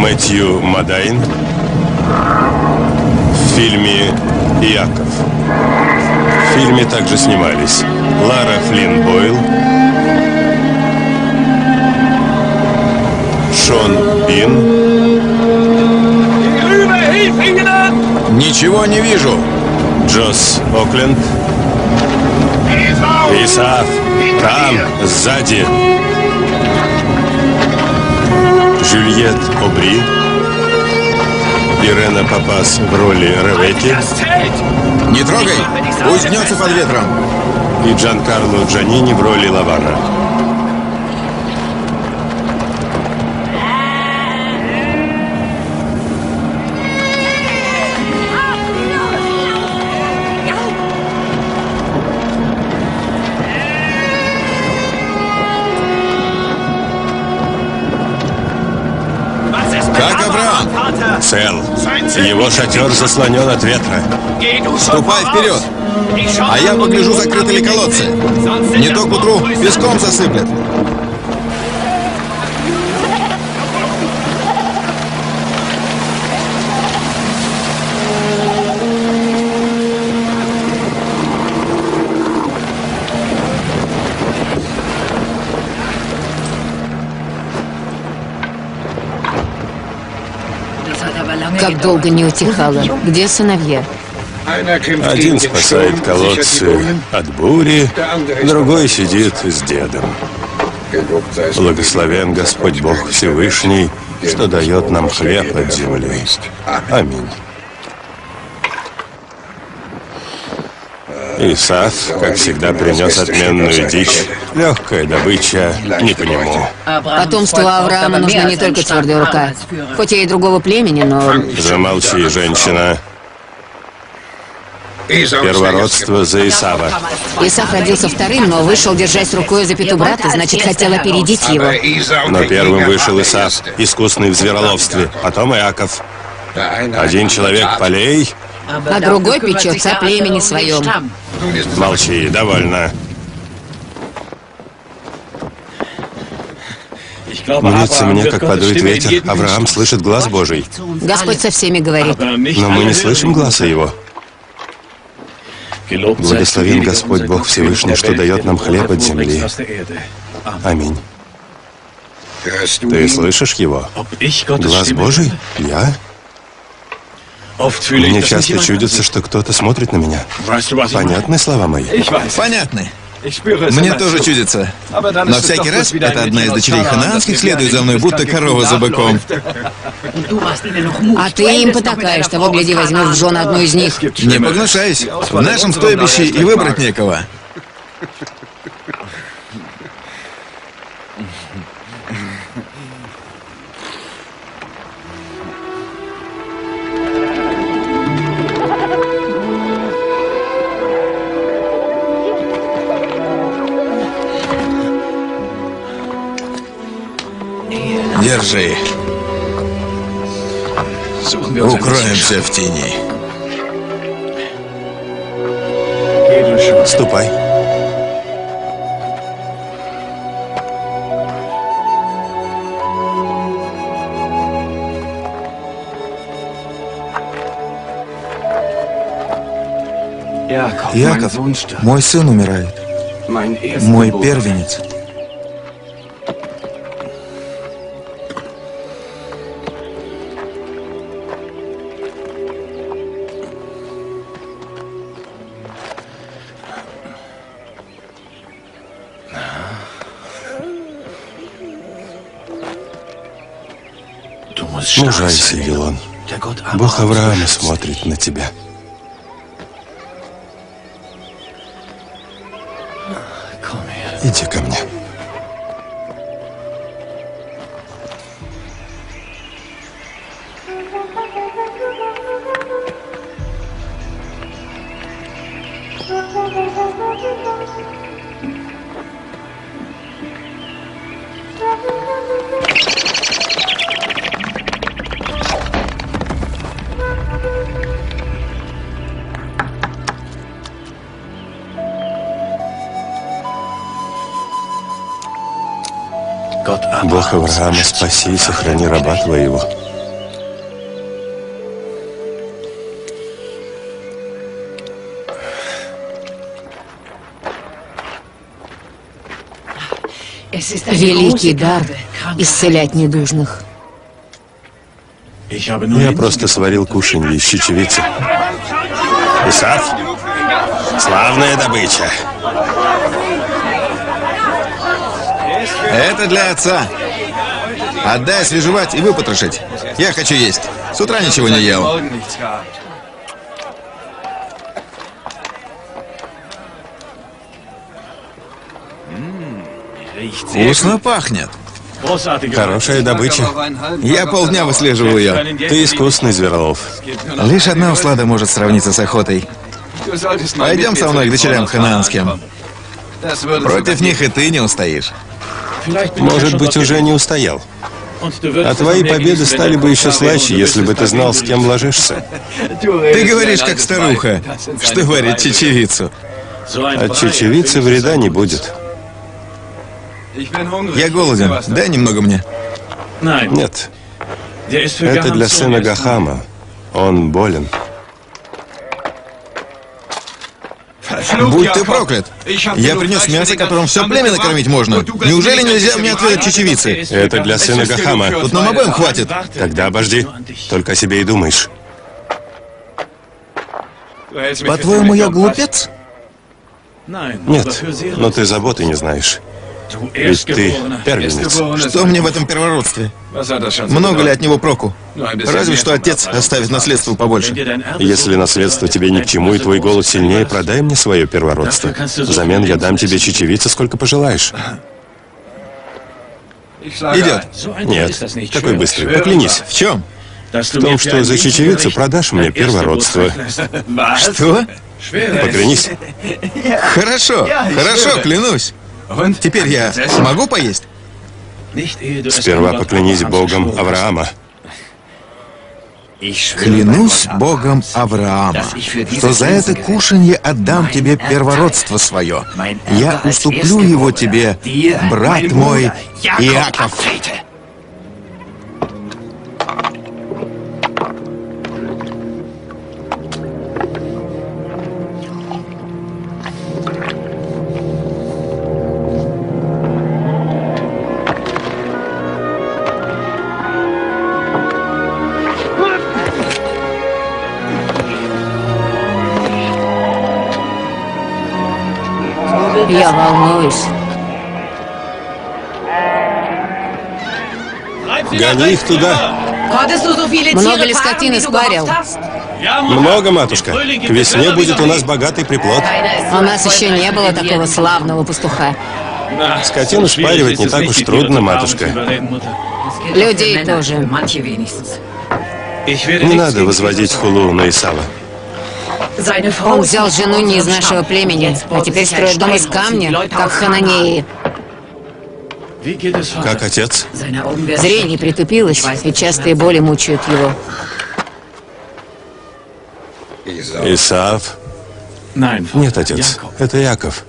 Мэтью Мадайн в фильме «Иаков». В фильме также снимались Лара Флинн Бойл, Шон Бин. Ничего не вижу. Джосс Окленд. Исаак, там, сзади. Жюльет Обри. Ирена Папас в роли Ревекки. Не трогай, пусть гнется под ветром. И Джанкарло Джанини в роли Лавана. Как Авраам? Цел. Его шатер заслонен от ветра. Ступай вперед. А я погляжу, закрыты ли колодцы. Не то к утру песком засыплет. Как долго не утихало. Где сыновья? Один спасает колодцы от бури, другой сидит с дедом. Благословен Господь Бог Всевышний, что дает нам хлеб от земли. Аминь. Исаак, как всегда, принес отменную дичь. Легкая добыча не по нему. Потомству Авраама нужна не только твердая рука. Хоть я и другого племени, но... Замолчи, женщина. Первородство за Исава. Исаак родился вторым, но вышел, держась рукой за пяту брата, значит, хотел опередить его. Но первым вышел Исав, искусный в звероловстве, потом Иаков. Один человек полей, А другой печется о племени своем. молчи, довольно. Мнится мне, как подует ветер, Авраам слышит глаз Божий. Господь со всеми говорит. Но мы не слышим глаза его. Благословен Господь Бог Всевышний, что дает нам хлеб от земли. Аминь. Ты слышишь его? Глаз Божий? Я? Мне часто чудится, что кто-то смотрит на меня. Понятны слова мои? Понятны. Мне тоже чудится. Но всякий раз это одна из дочерей ханаанских следует за мной, будто корова за быком. А ты им потакаешь, того, гляди, возьмешь в жены одну из них. Не погнушаюсь. В нашем стойбище и выбрать некого. Держи. Укроемся в тени. Ступай. Иаков, мой сын умирает. Мой первенец. Мужайся, Вилон. Бог Авраама смотрит на тебя. Иди ко мне. Бог Авраама, спаси и сохрани раба твоего. Великий дар исцелять недужных. Я просто сварил кушанье из чечевицы. Исаф, славная добыча. Это для отца. Отдай свежевать и выпотрошить. Я хочу есть. С утра ничего не ел. Вкусно пахнет. Хорошая добыча. Я полдня выслеживаю ее. Ты искусный зверолов. Лишь одна услада может сравниться с охотой. Пойдем со мной к дочерям ханаанским. Против них и ты не устоишь. Может быть, уже не устоял. А твои победы стали бы еще слаще, если бы ты знал, с кем ложишься. Ты говоришь, как старуха, что варит чечевицу. От чечевицы вреда не будет. Я голоден. Дай немного мне. Нет. Это для сына Гахама. Он болен. Будь ты проклят. Я принес мясо, которым все племя накормить можно. Неужели нельзя мне отведать чечевицы? Это для сына Гахама. Тут нам обоим хватит. Тогда обожди. Только о себе и думаешь. По-твоему, я глупец? Нет, но ты заботы не знаешь. Ведь ты первенец. Что мне в этом первородстве? Много ли от него проку? Разве что отец оставит наследство побольше. Если наследство тебе ни к чему, и твой голод сильнее, продай мне свое первородство. Взамен я дам тебе чечевицы, сколько пожелаешь. Идет. Нет, такой быстрый. Поклянись. В чем? В том, что за чечевицу продашь мне первородство. Что? Поклянись. Хорошо, хорошо, клянусь. Теперь я могу поесть? Сперва поклянись Богом Авраама. Клянусь Богом Авраама, что за это кушанье отдам тебе первородство свое. Я уступлю его тебе, брат мой Иаков. Я волнуюсь. Гони их туда. Много ли скотины спарил? Много, матушка. К весне будет у нас богатый приплод. У нас еще не было такого славного пастуха. Скотину спаривать не так уж трудно, матушка. Людей тоже. Не надо возводить хулу на Исава. Он взял жену не из нашего племени, а теперь строит дом из камня, как хананеи. Как отец? Зрение притупилось, и частые боли мучают его. Исав? Нет, отец. Это Яков.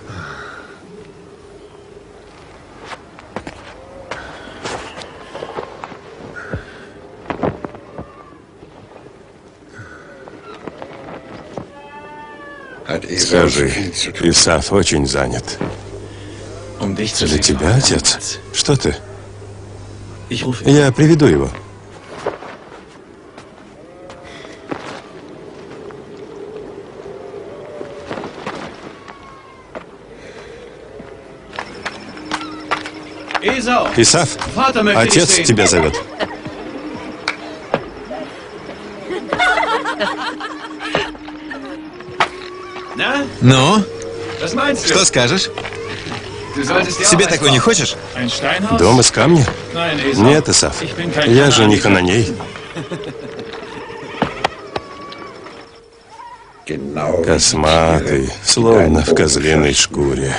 Скажи, Исав очень занят. Для тебя, отец? Что ты? Я приведу его. Исав, отец тебя зовет. Ну? Что скажешь? Себе такой не хочешь? Дом из камня? Нет, Исав. Я же не хананей. Косматый, словно в козлиной шкуре.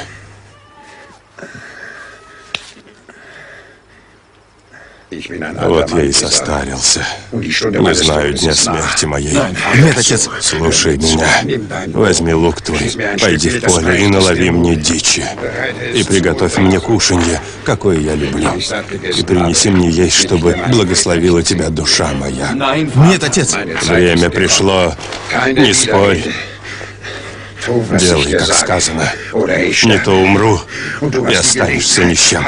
Вот я и состарился. Не знаю дня смерти моей. Нет, отец. Слушай меня. Возьми лук твой, пойди в поле и налови мне дичи. И приготовь мне кушанье, какое я люблю. И принеси мне есть, чтобы благословила тебя душа моя. Нет, отец. Время пришло. Не спорь. Делай, как сказано. Не то умру, и останешься ни с чем.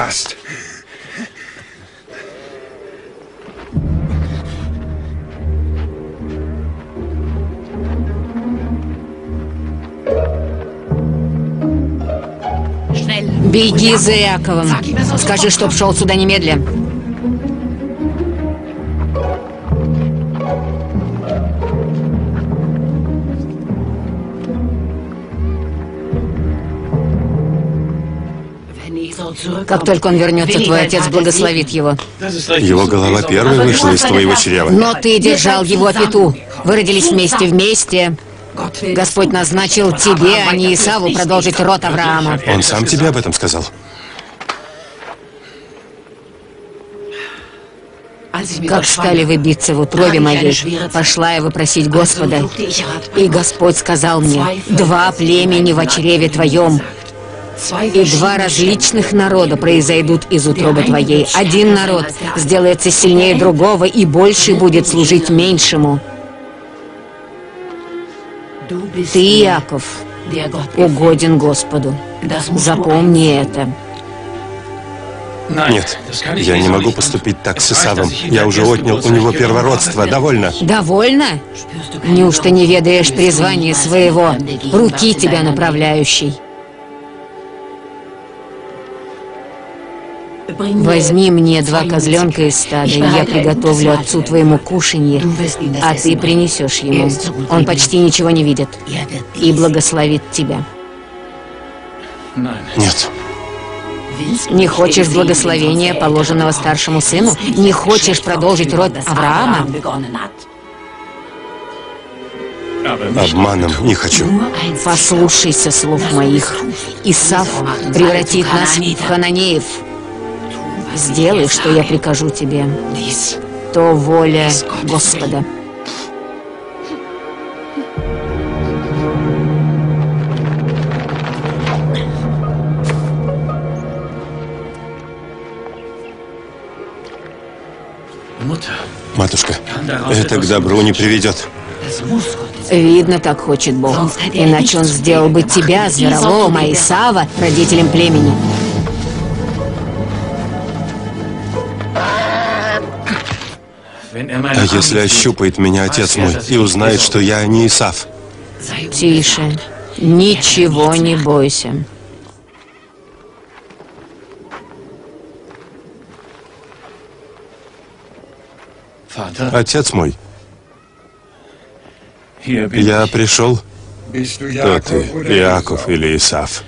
Беги за Иаковом. Скажи, чтоб шел сюда немедля. Как только он вернется, твой отец благословит его. Его голова первой вышла из твоего чрева. Но ты держал его пету. Вы родились вместе. Господь назначил тебе, а не Исаву, продолжить род Авраама. Он сам тебе об этом сказал? Как стали вы биться в утробе моей, пошла я вопросить Господа, и Господь сказал мне: 2 племени во чреве твоем, и 2 различных народа произойдут из утробы твоей. 1 народ сделается сильнее другого, и больше будет служить меньшему. Ты, Иаков, угоден Господу. Запомни это. Нет, я не могу поступить так с Исавом. Я уже отнял у него первородство. Довольно. Довольно? Неужто не ведаешь призвания своего, руки тебя направляющей? Возьми мне 2 козленка из стада, и я приготовлю отцу твоему кушанье, а ты принесешь ему. Он почти ничего не видит и благословит тебя. Нет. Не хочешь благословения, положенного старшему сыну? Не хочешь продолжить род Авраама? Обманом не хочу. Послушайся слов моих. Исав превратит нас в хананеев. Сделай, что я прикажу тебе. То воля Господа. Матушка, это к добру не приведет. Видно, так хочет Бог. Иначе он сделал бы тебя, зверолома, Исава, родителем племени. А если ощупает меня отец мой и узнает, что я не Исав? Тише. Ничего не бойся. Отец мой, я пришел. Кто ты, Иаков или Исав?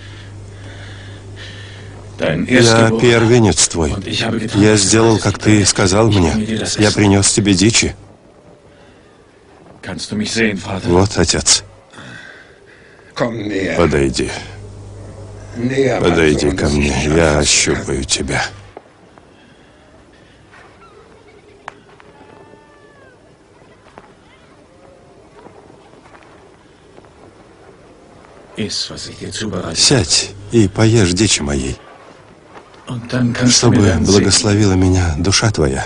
Я первенец твой. Я сделал, как ты сказал мне. Я принес тебе дичи. Вот, отец. Подойди. Подойди ко мне, я ощупаю тебя. Сядь и поешь дичи моей, чтобы благословила меня душа твоя.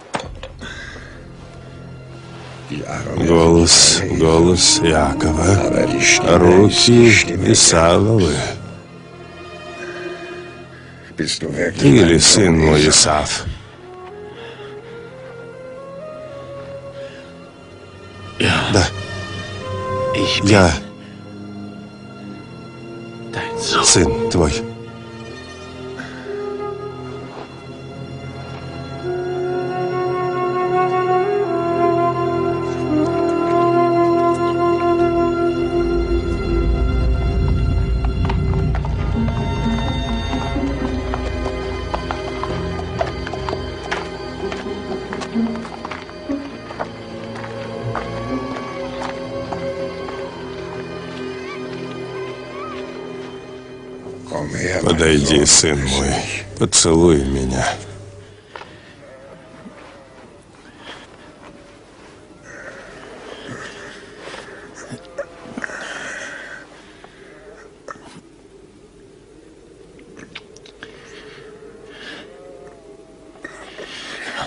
Голос Иакова, руки Исавовы. Ты ли сын мой Исав? Да. Я сын твой. Подойди, сын мой, поцелуй меня.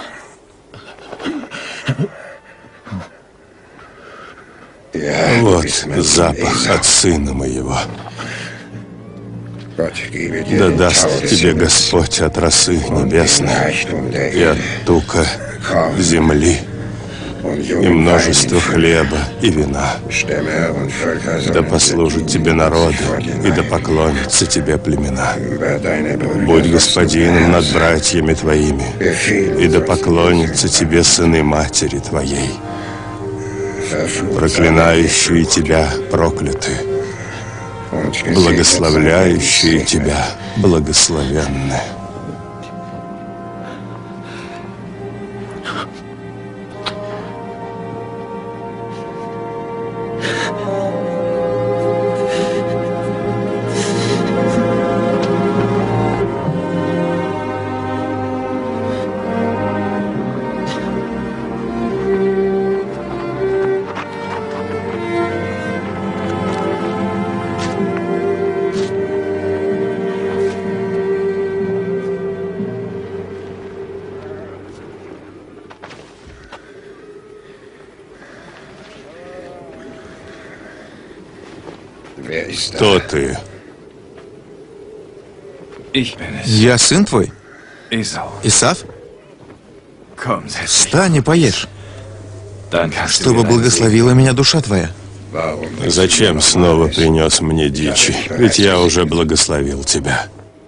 Вот исходит запах от Сына Моего. Да даст тебе Господь от росы небесной и от тука земли, и множество хлеба и вина. Да послужат тебе народы, и да поклонятся тебе племена. Будь господином над братьями твоими, и да поклонятся тебе сыны матери твоей. Проклинающие тебя прокляты, благословляющие тебя благословенны. Кто ты? Я сын твой? Исав? Встань и поешь, чтобы благословила меня душа твоя. Зачем снова принес мне дичи? Ведь я уже благословил тебя.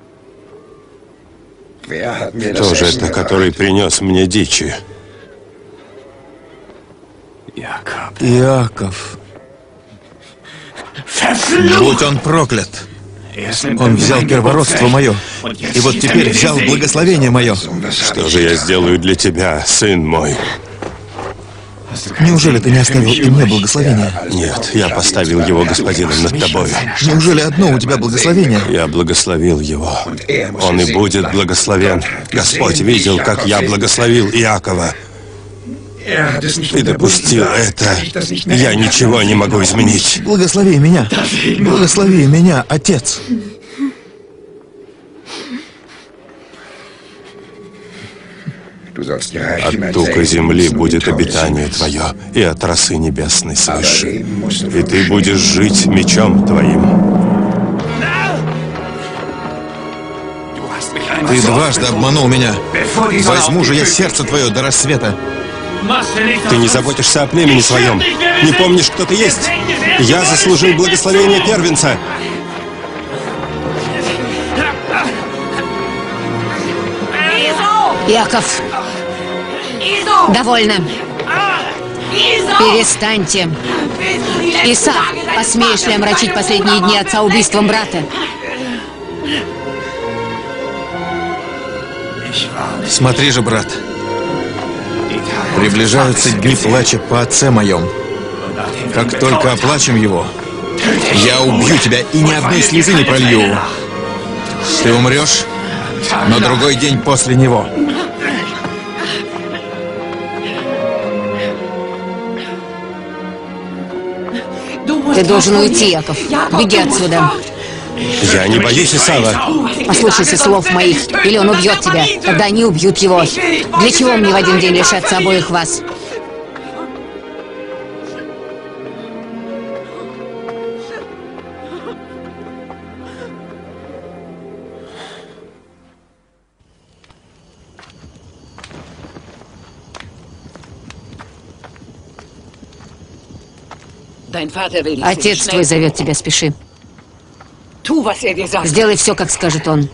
Кто же это, который принес мне дичи? Иаков. Будь он проклят. Он взял первородство мое, и вот теперь взял благословение мое. Что же я сделаю для тебя, сын мой? Неужели ты не оставил и мне благословение? Нет, я поставил его господином над тобою. Неужели одно у тебя благословение? Я благословил его. Он и будет благословен. Господь видел, как я благословил Иакова. Ты допустил это. Я ничего не могу изменить. Благослови меня. Благослови меня, Отец. От тука земли будет обитание твое, и от росы небесной свыше. И ты будешь жить мечом твоим. Ты дважды обманул меня. Возьму же я сердце твое до рассвета. Ты не заботишься о племени своем. Не помнишь, кто ты есть. Я заслужил благословение первенца. Иаков, довольно. Перестаньте. Исав, посмеешь ли омрачить последние дни отца убийством брата? Смотри же, брат. Приближаются дни плача по отце моем. Как только оплачем его, я убью тебя и ни одной слезы не пролью. Ты умрешь на другой день после него. Ты должен уйти, Иаков. Беги отсюда. Я не боюсь Исава. Послушайся слов моих, или он убьет тебя. Тогда они убьют его. Для чего мне в один день лишаться обоих вас? Отец твой зовет тебя, спеши. Сделай все, как скажет он.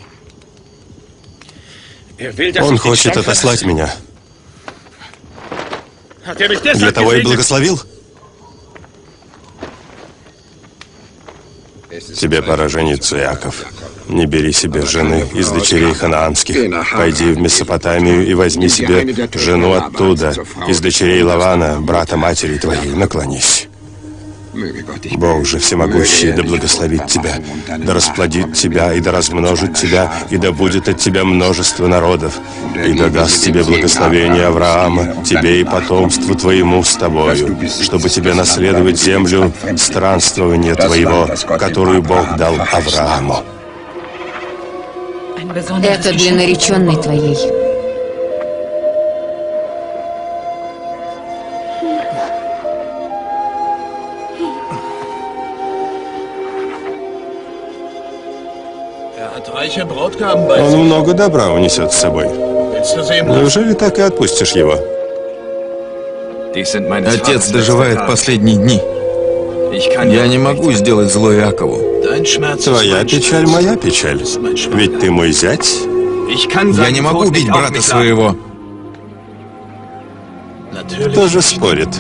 Он хочет отослать меня. Для того и благословил. Тебе пора жениться, Иаков. Не бери себе жены из дочерей ханаанских. Пойди в Месопотамию и возьми себе жену оттуда, из дочерей Лавана, брата матери твоей. Наклонись. Бог же всемогущий да благословит тебя, да расплодит тебя, и да размножит тебя, и да будет от тебя множество народов, и да даст тебе благословение Авраама, тебе и потомству твоему с тобою, чтобы тебе наследовать землю странствования твоего, которую Бог дал Аврааму. Это для нареченной твоей. Он много добра унесет с собой. Неужели так и отпустишь его? Отец доживает последние дни. Я не могу сделать зло Иакову. Твоя печаль, моя печаль. Ведь ты мой зять. Я не могу убить брата своего. Кто же спорит?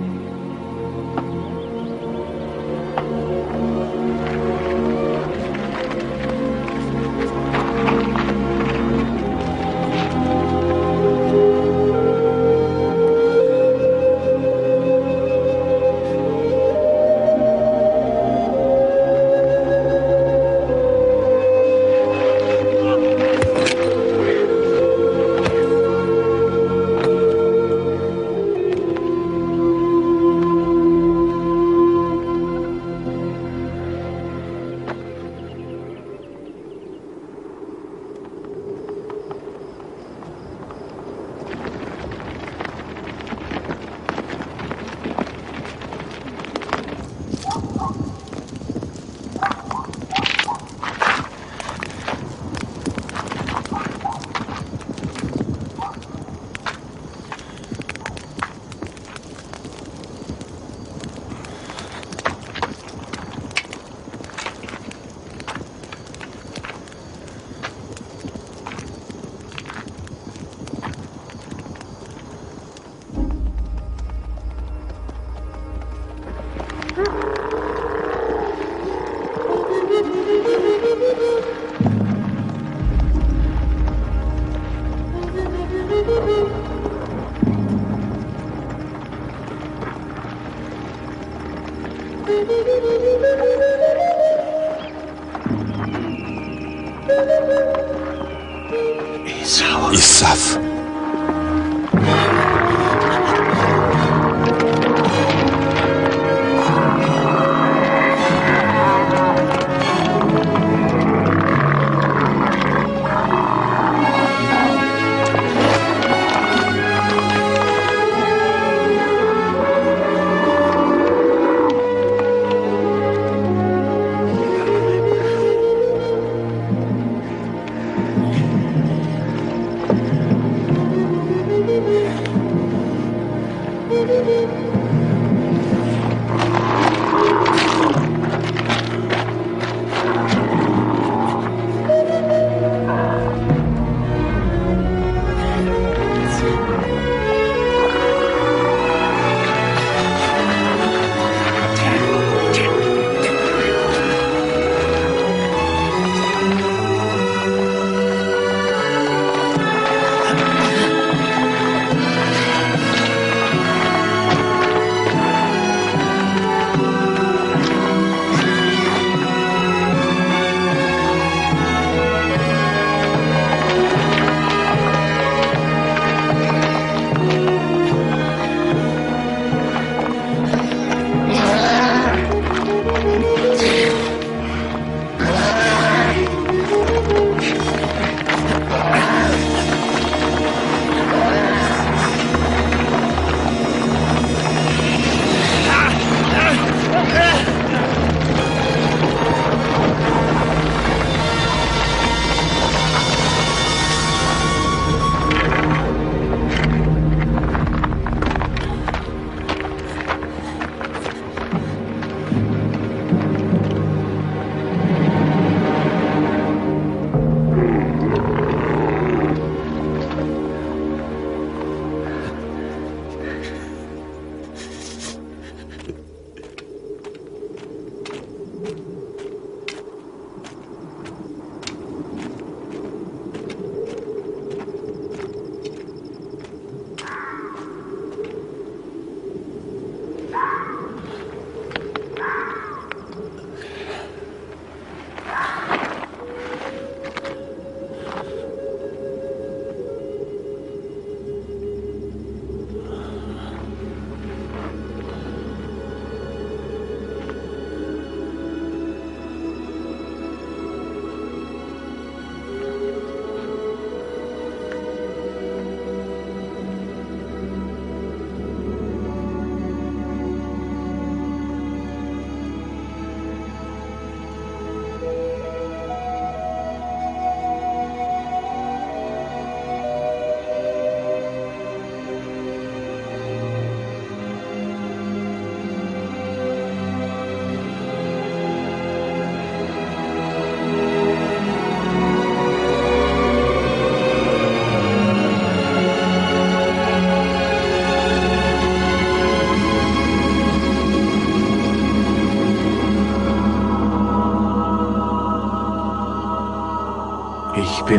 Исав.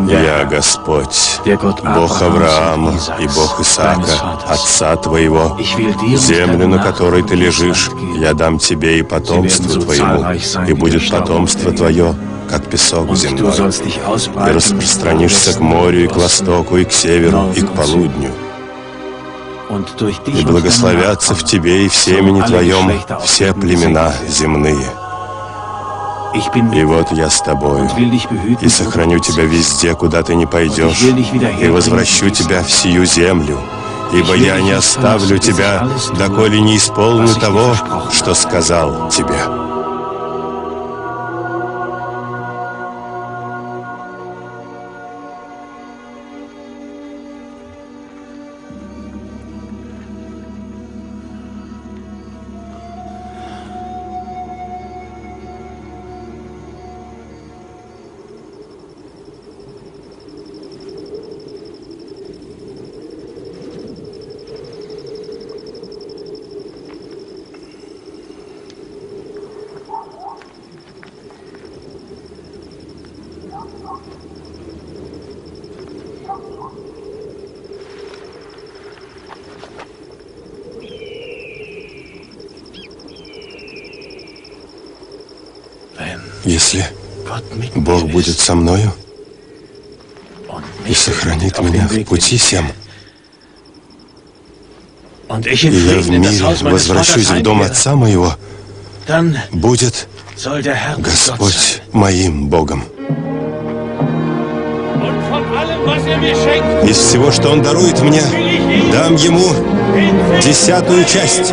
Я Господь, Бог Авраама и Бог Исаака, отца твоего. Землю, на которой ты лежишь, я дам тебе и потомству твоему, и будет потомство твое, как песок земной. Ты распространишься к морю, и к востоку, и к северу, и к полудню. И благословятся в тебе и в семени твоем все племена земные. И вот я с тобою, и сохраню тебя везде, куда ты не пойдешь, и возвращу тебя в сию землю, ибо я не оставлю тебя, доколе не исполню того, что сказал тебе». Если Бог будет со мною и сохранит меня в пути сем, и я в мире возвращусь в дом Отца моего, будет Господь моим Богом. Из всего, что Он дарует мне, дам Ему 10-ую часть.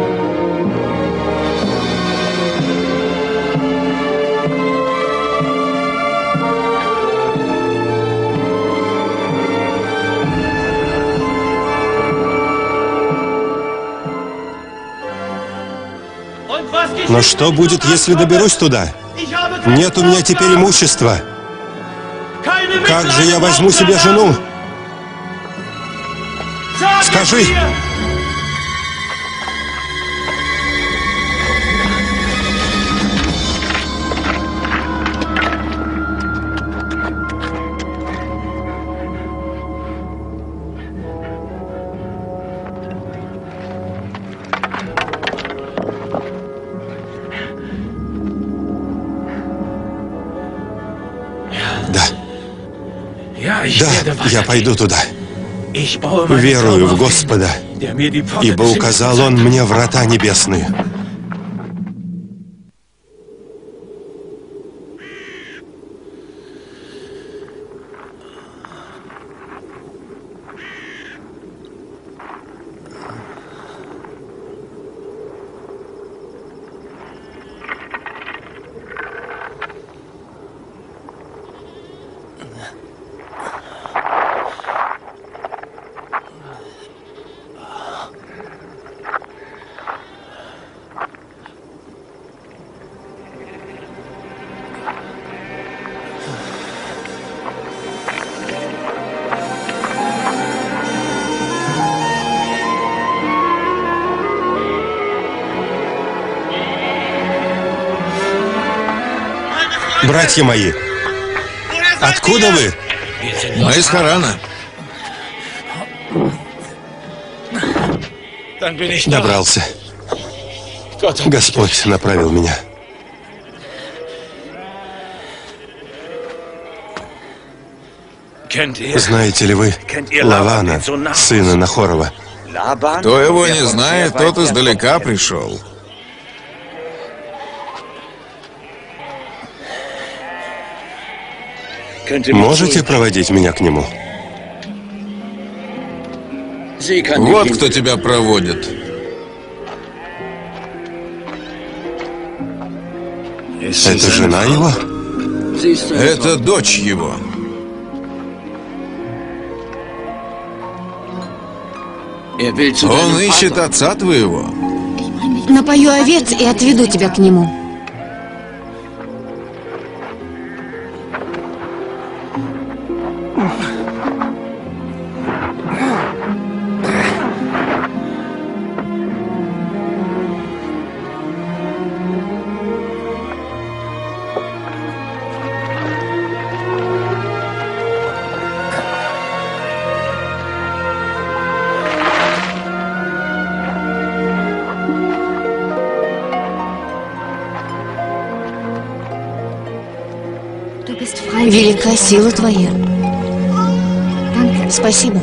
Но что будет, если доберусь туда? Нет у меня теперь имущества. Как же я возьму себе жену? Скажи! Да, я пойду туда. Верую в Господа, ибо указал Он мне врата небесные. Братья мои, откуда вы? Мы из Харана. Добрался. Господь направил меня. Знаете ли вы Лавана, сына Нахорова? Кто его не знает, тот издалека пришел. Можете проводить меня к нему? Вот кто тебя проводит. Это жена его? Это дочь его. Он ищет отца твоего. Напою овец и отведу тебя к нему. Велика сила твоя. Спасибо.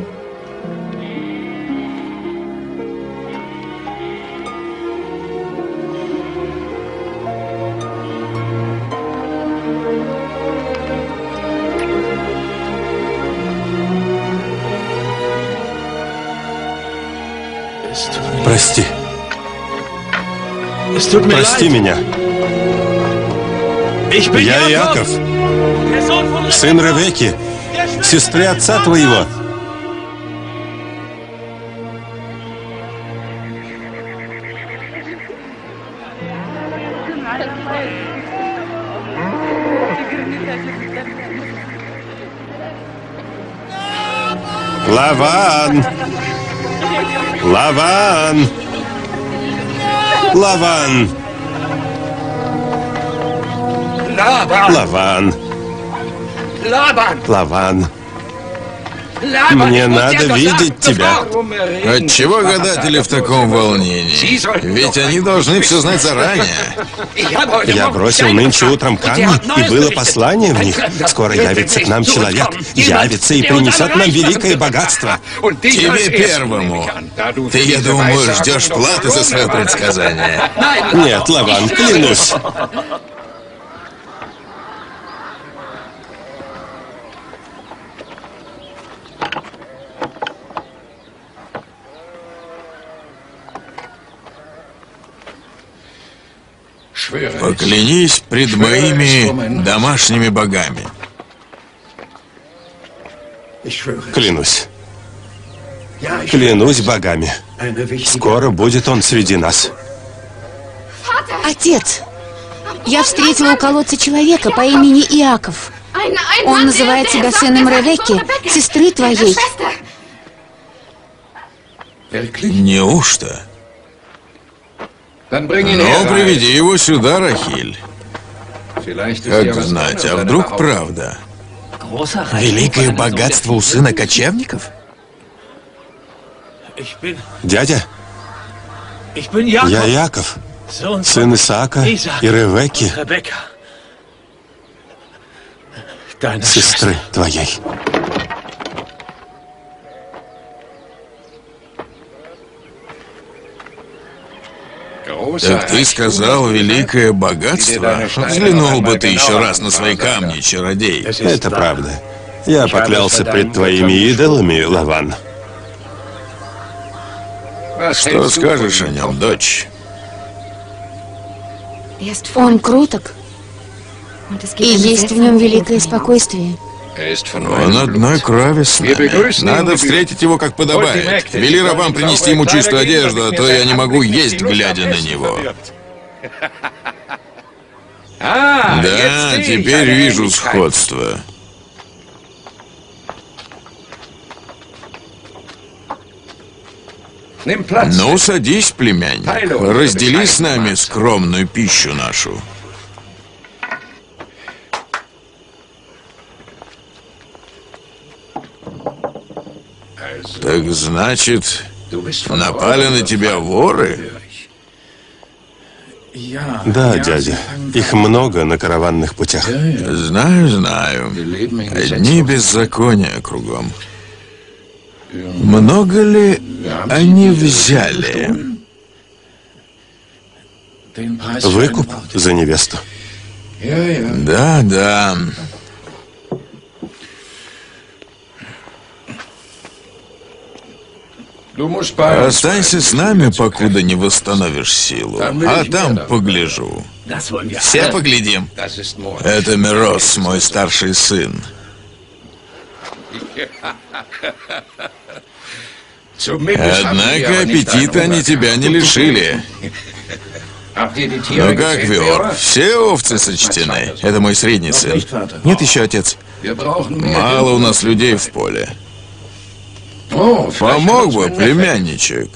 Прости. Прости меня. Я Иаков, сын Ревекки, сестры отца твоего. Лаван! Лаван! Лаван! Лаван! Лаван! Мне надо видеть тебя. Отчего гадатели в таком волнении? Ведь они должны все знать заранее. Я бросил нынче утром камни, и было послание в них. Скоро явится к нам человек, явится и принесет нам великое богатство. Тебе первому. Ты, я думаю, ждешь платы за свое предсказание. Нет, Лаван, клянусь. Поклянись пред моими домашними богами. Клянусь. Клянусь богами. Скоро будет он среди нас. Отец, я встретила у колодца человека по имени Иаков. Он называет себя сыном Ревекки, сестры твоей. Неужто? Ну, приведи его сюда, Рахиль. Как знать, а вдруг правда? Великое богатство у сына кочевников? Дядя, я Иаков, сын Исаака и Ревекки, сестры твоей. Так ты сказал великое богатство? Взглянул бы ты еще раз на свои камни, чародей. Это правда. Я поклялся пред твоими идолами, Лаван. Что скажешь о нем, дочь? Он круток, и есть в нем великое спокойствие. Он одной крови с нами. Надо встретить его, как подобает. Вели рабам принести ему чистую одежду, а то я не могу есть, глядя на него. Да, теперь вижу сходство. Ну, садись, племянник. Раздели с нами скромную пищу нашу. Так значит, напали на тебя воры? Да, дядя. Их много на караванных путях. Знаю, знаю. Одни беззакония кругом. Много ли они взяли? Выкуп за невесту. Да, да. Останься с нами, покуда не восстановишь силу. А там погляжу. Все поглядим. Это Мирос, мой старший сын. Однако аппетита они тебя не лишили. Ну как, Виор, все овцы сочтены? Это мой средний сын. Нет еще, отец. Мало у нас людей в поле. Помог бы, племянничек.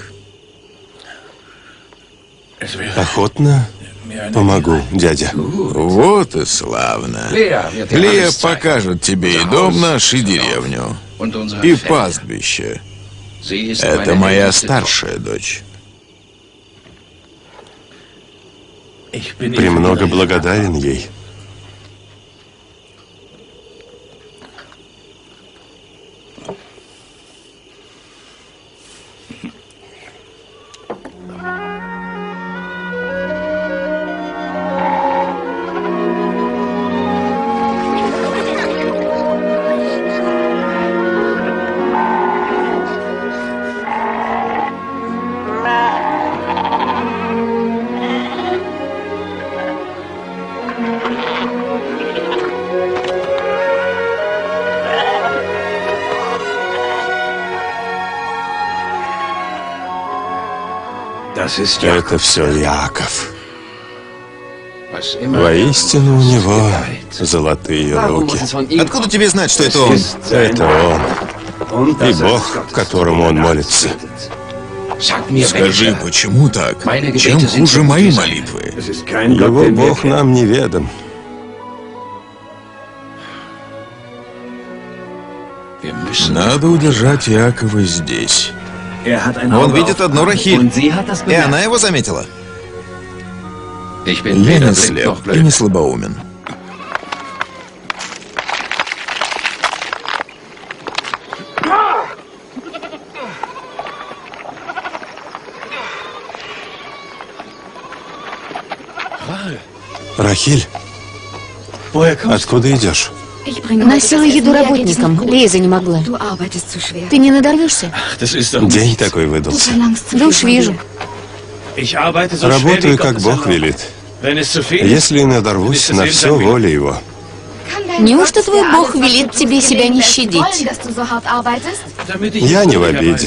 Охотно помогу, дядя. Вот и славно. Лия покажет тебе и дом наш, и деревню, и пастбище. Это моя старшая дочь. Премного благодарен ей. Это все Яков. Воистину у него золотые руки. Откуда тебе знать, что это он? Это он. И Бог, которому он молится. Скажи, почему так? Чем хуже мои молитвы? Его Бог нам неведом. Надо удержать Якова здесь. Он видит одну Рахиль, и она его заметила. Я не слеп и не слабоумен. Рахиль, откуда идешь? Носила еду работникам. Лиза не могла. Ты не надорвешься? День такой выдался. Да уж вижу. Работаю, как Бог велит. Если надорвусь, на все воля его. Неужто твой Бог велит тебе себя не щадить? Я не в обиде.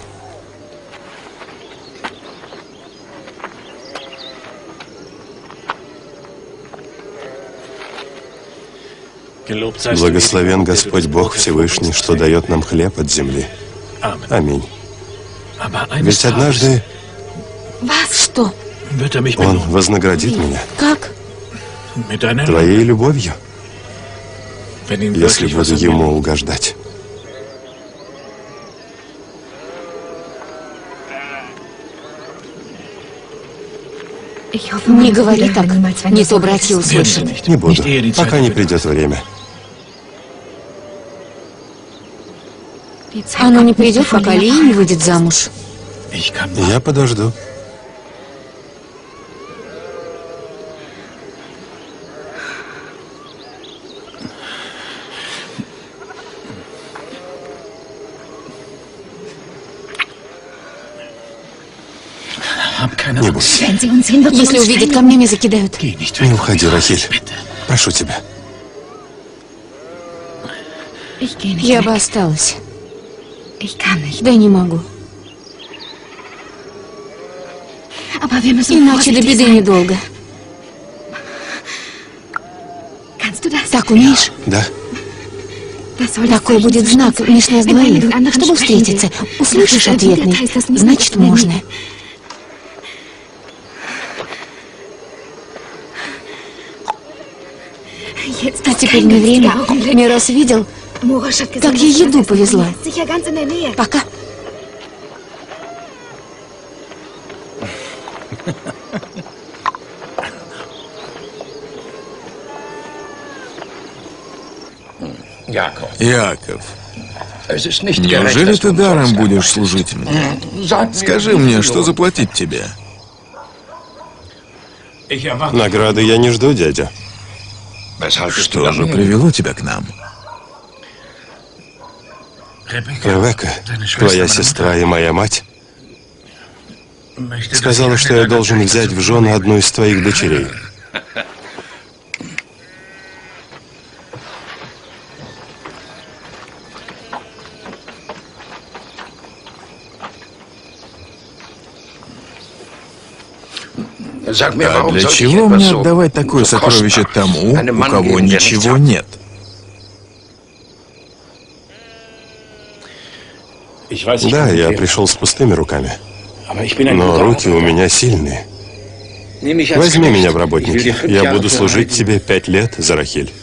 Благословен Господь Бог Всевышний, что дает нам хлеб от земли. Аминь. Ведь однажды Что? Он вознаградит меня Как? твоей любовью, если буду ему угождать. Не говори так, не то братья услышат. Не буду, пока не придет время. Оно не придет, пока Лия не выйдет замуж. Я подожду. Не бойся. Если увидят, камнями закидают. Не уходи, Рахиль. Прошу тебя. Я бы осталась. Да не могу. Иначе до беды недолго. Так умеешь? Да. Такой будет знак меж нас двоих, чтобы встретиться. Услышишь ответный, значит можно. А теперь не время. Мирос видел, как ей еду повезло. Пока. Яков, неужели ты даром будешь служить мне? Скажи мне, что заплатить тебе? Награды я не жду, дядя. Что же привело тебя к нам? Ревекка, твоя сестра и моя мать, сказала, что я должен взять в жены одну из твоих дочерей. А для чего мне отдавать такое сокровище тому, у кого ничего нет? Да, я пришел с пустыми руками, но руки у меня сильные. Возьми меня в работники. Я буду служить тебе 5 лет за Рахиль.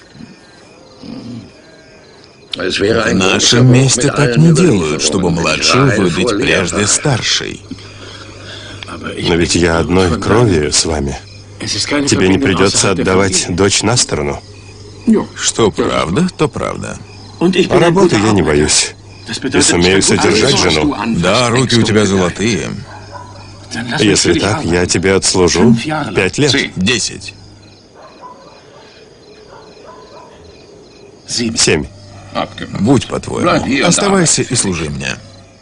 В нашем месте так не делают, чтобы младшую выдать прежде старшей. Но ведь я одной крови с вами. Тебе не придется отдавать дочь на сторону. Что правда, то правда. А работы я не боюсь. И сумею содержать жену. Да, руки у тебя золотые. Если так, я тебе отслужу 5 лет. 10. 7. Будь по-твоему. Оставайся и служи мне.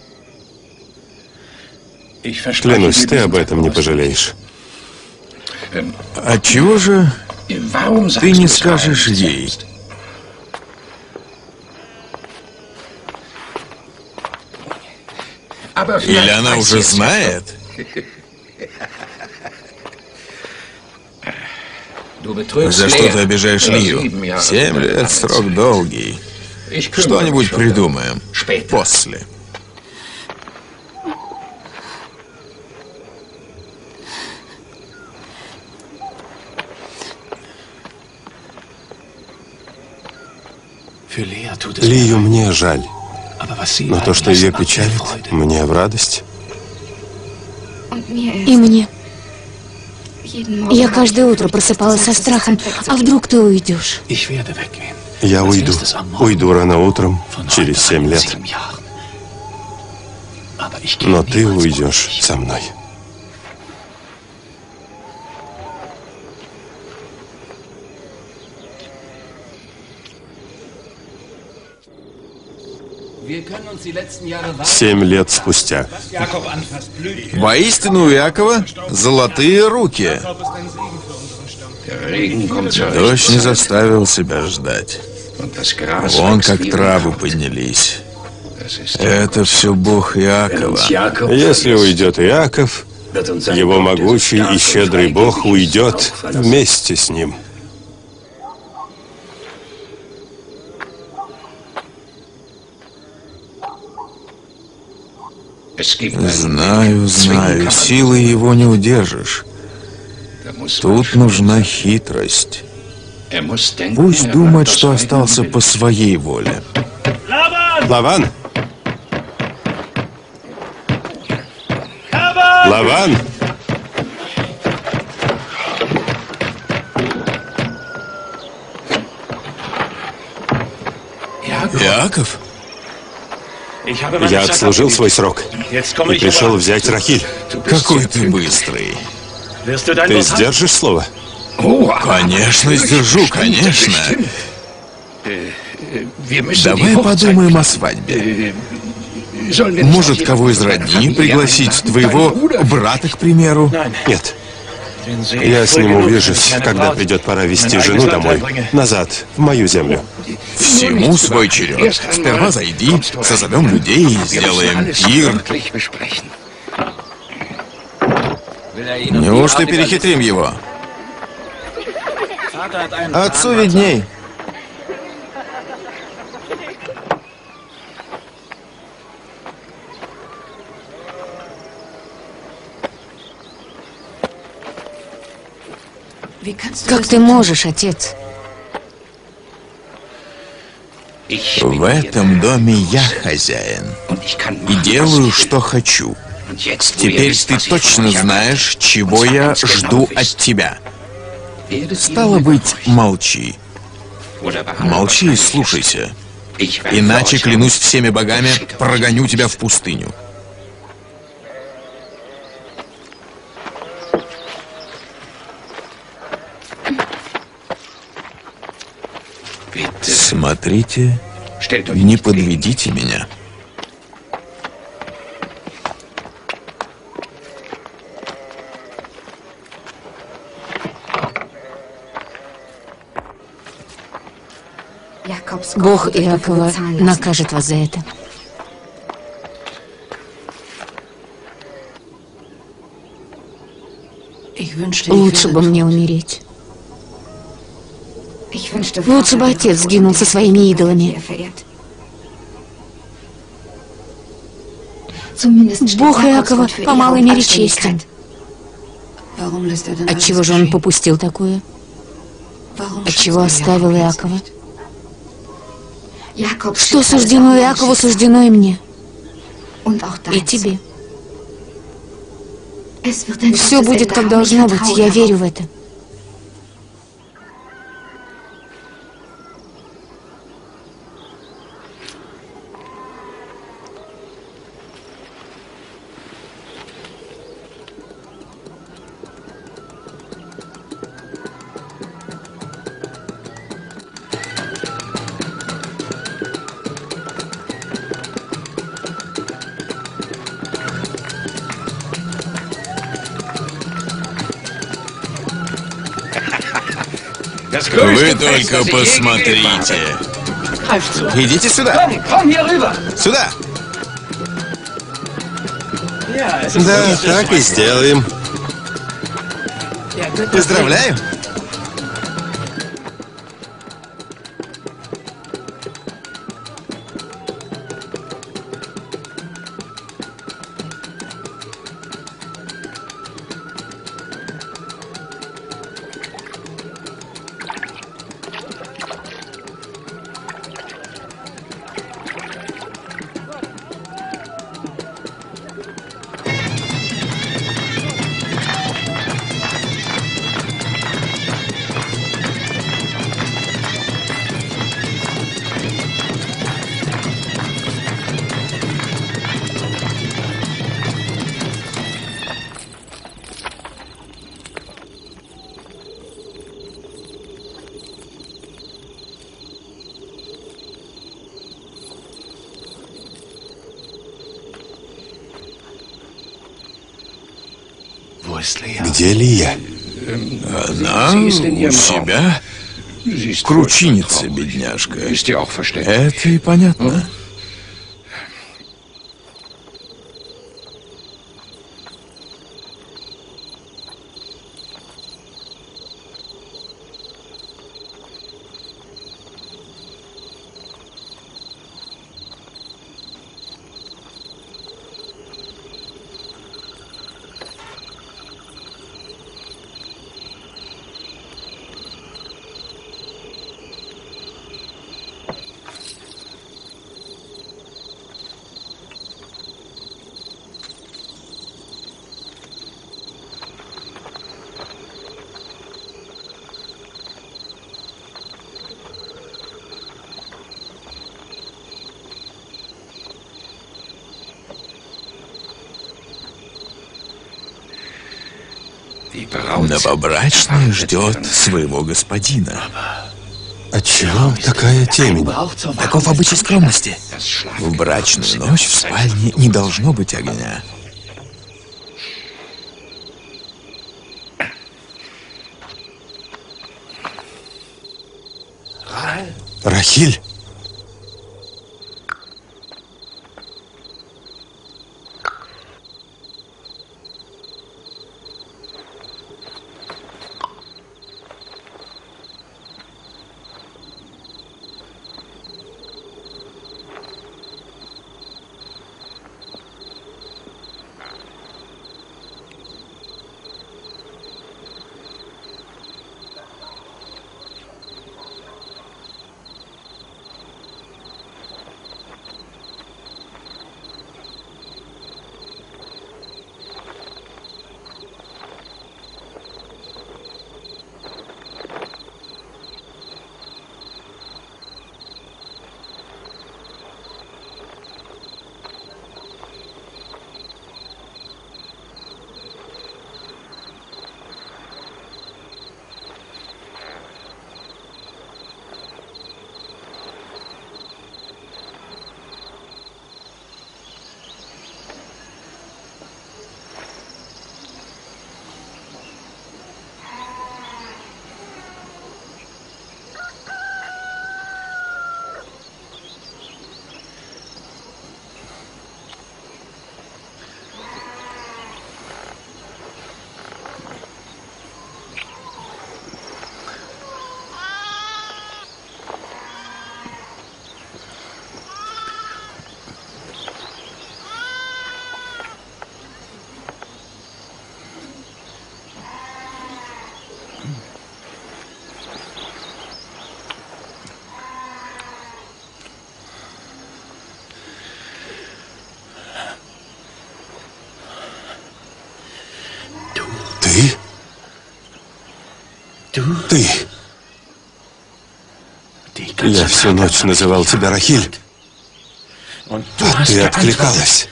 Клянусь, ты об этом не пожалеешь. Отчего же ты не скажешь ей? Или она уже знает? За что ты обижаешь Лию? 7 лет, срок долгий. Что-нибудь придумаем. После. Лию мне жаль. Но то, что ее печалит, мне в радость. И мне. Я каждое утро просыпалась со страхом, а вдруг ты уйдешь? Я уйду. Уйду рано утром, через 7 лет. Но ты уйдешь со мной. Семь лет спустя. Воистину, у Якова золотые руки. Дождь не заставил себя ждать. Вон как травы поднялись. Это все Бог Иакова. Если уйдет Иаков, его могучий и щедрый Бог уйдет вместе с ним. Знаю, знаю, силы его не удержишь. Тут нужна хитрость. Пусть думает, что остался по своей воле. Лаван! Лаван! Иаков? Я отслужил свой срок и пришел взять Рахиль. Какой ты быстрый. Ты сдержишь слово? Конечно, сдержу, конечно. Давай подумаем о свадьбе. Может, кого из родни пригласить? Твоего брата, к примеру? Нет. Я с ним увижусь, когда придет пора вести жену домой. Назад, в мою землю. Всему свой черед. Сперва зайди, созовем людей и сделаем пир. Неужто перехитрим его? Отцу видней. Как ты можешь, отец? В этом доме я хозяин. И делаю, что хочу. Теперь ты точно знаешь, чего я жду от тебя. Стало быть, молчи. Молчи и слушайся. Иначе, клянусь всеми богами, прогоню тебя в пустыню. Смотрите, не подведите меня. Бог Иакова накажет вас за это. Лучше бы мне умереть. Лучше бы отец сгинул со своими идолами. Бог Иакова по малой мере честен. Отчего же он попустил такое? Отчего оставил Иакова? Что суждено Иакову, суждено и мне. И тебе. Все будет, как должно быть, я верю в это. Вы только посмотрите. Идите сюда. Сюда. Да, так и сделаем. Поздравляю. Где Лия? Она у себя кручинится, бедняжка. Это и понятно. Новобрачная ждет своего господина. Отчего такая темень? Таков обычай скромности. В брачную ночь в спальне не должно быть огня. Рахиль? Ты? Я всю ночь называл тебя Рахиль, а ты откликалась.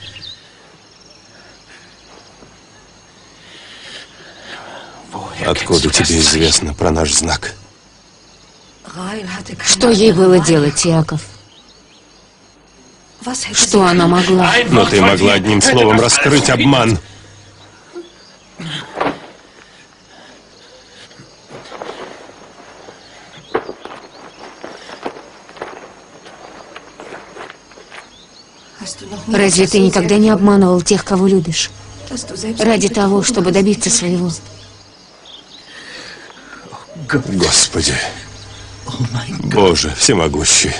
Откуда тебе известно про наш знак? Что ей было делать, Иаков? Что она могла? Но ты могла одним словом раскрыть обман. Разве ты никогда не обманывал тех, кого любишь? Ради того, чтобы добиться своего. Господи, Боже всемогущий.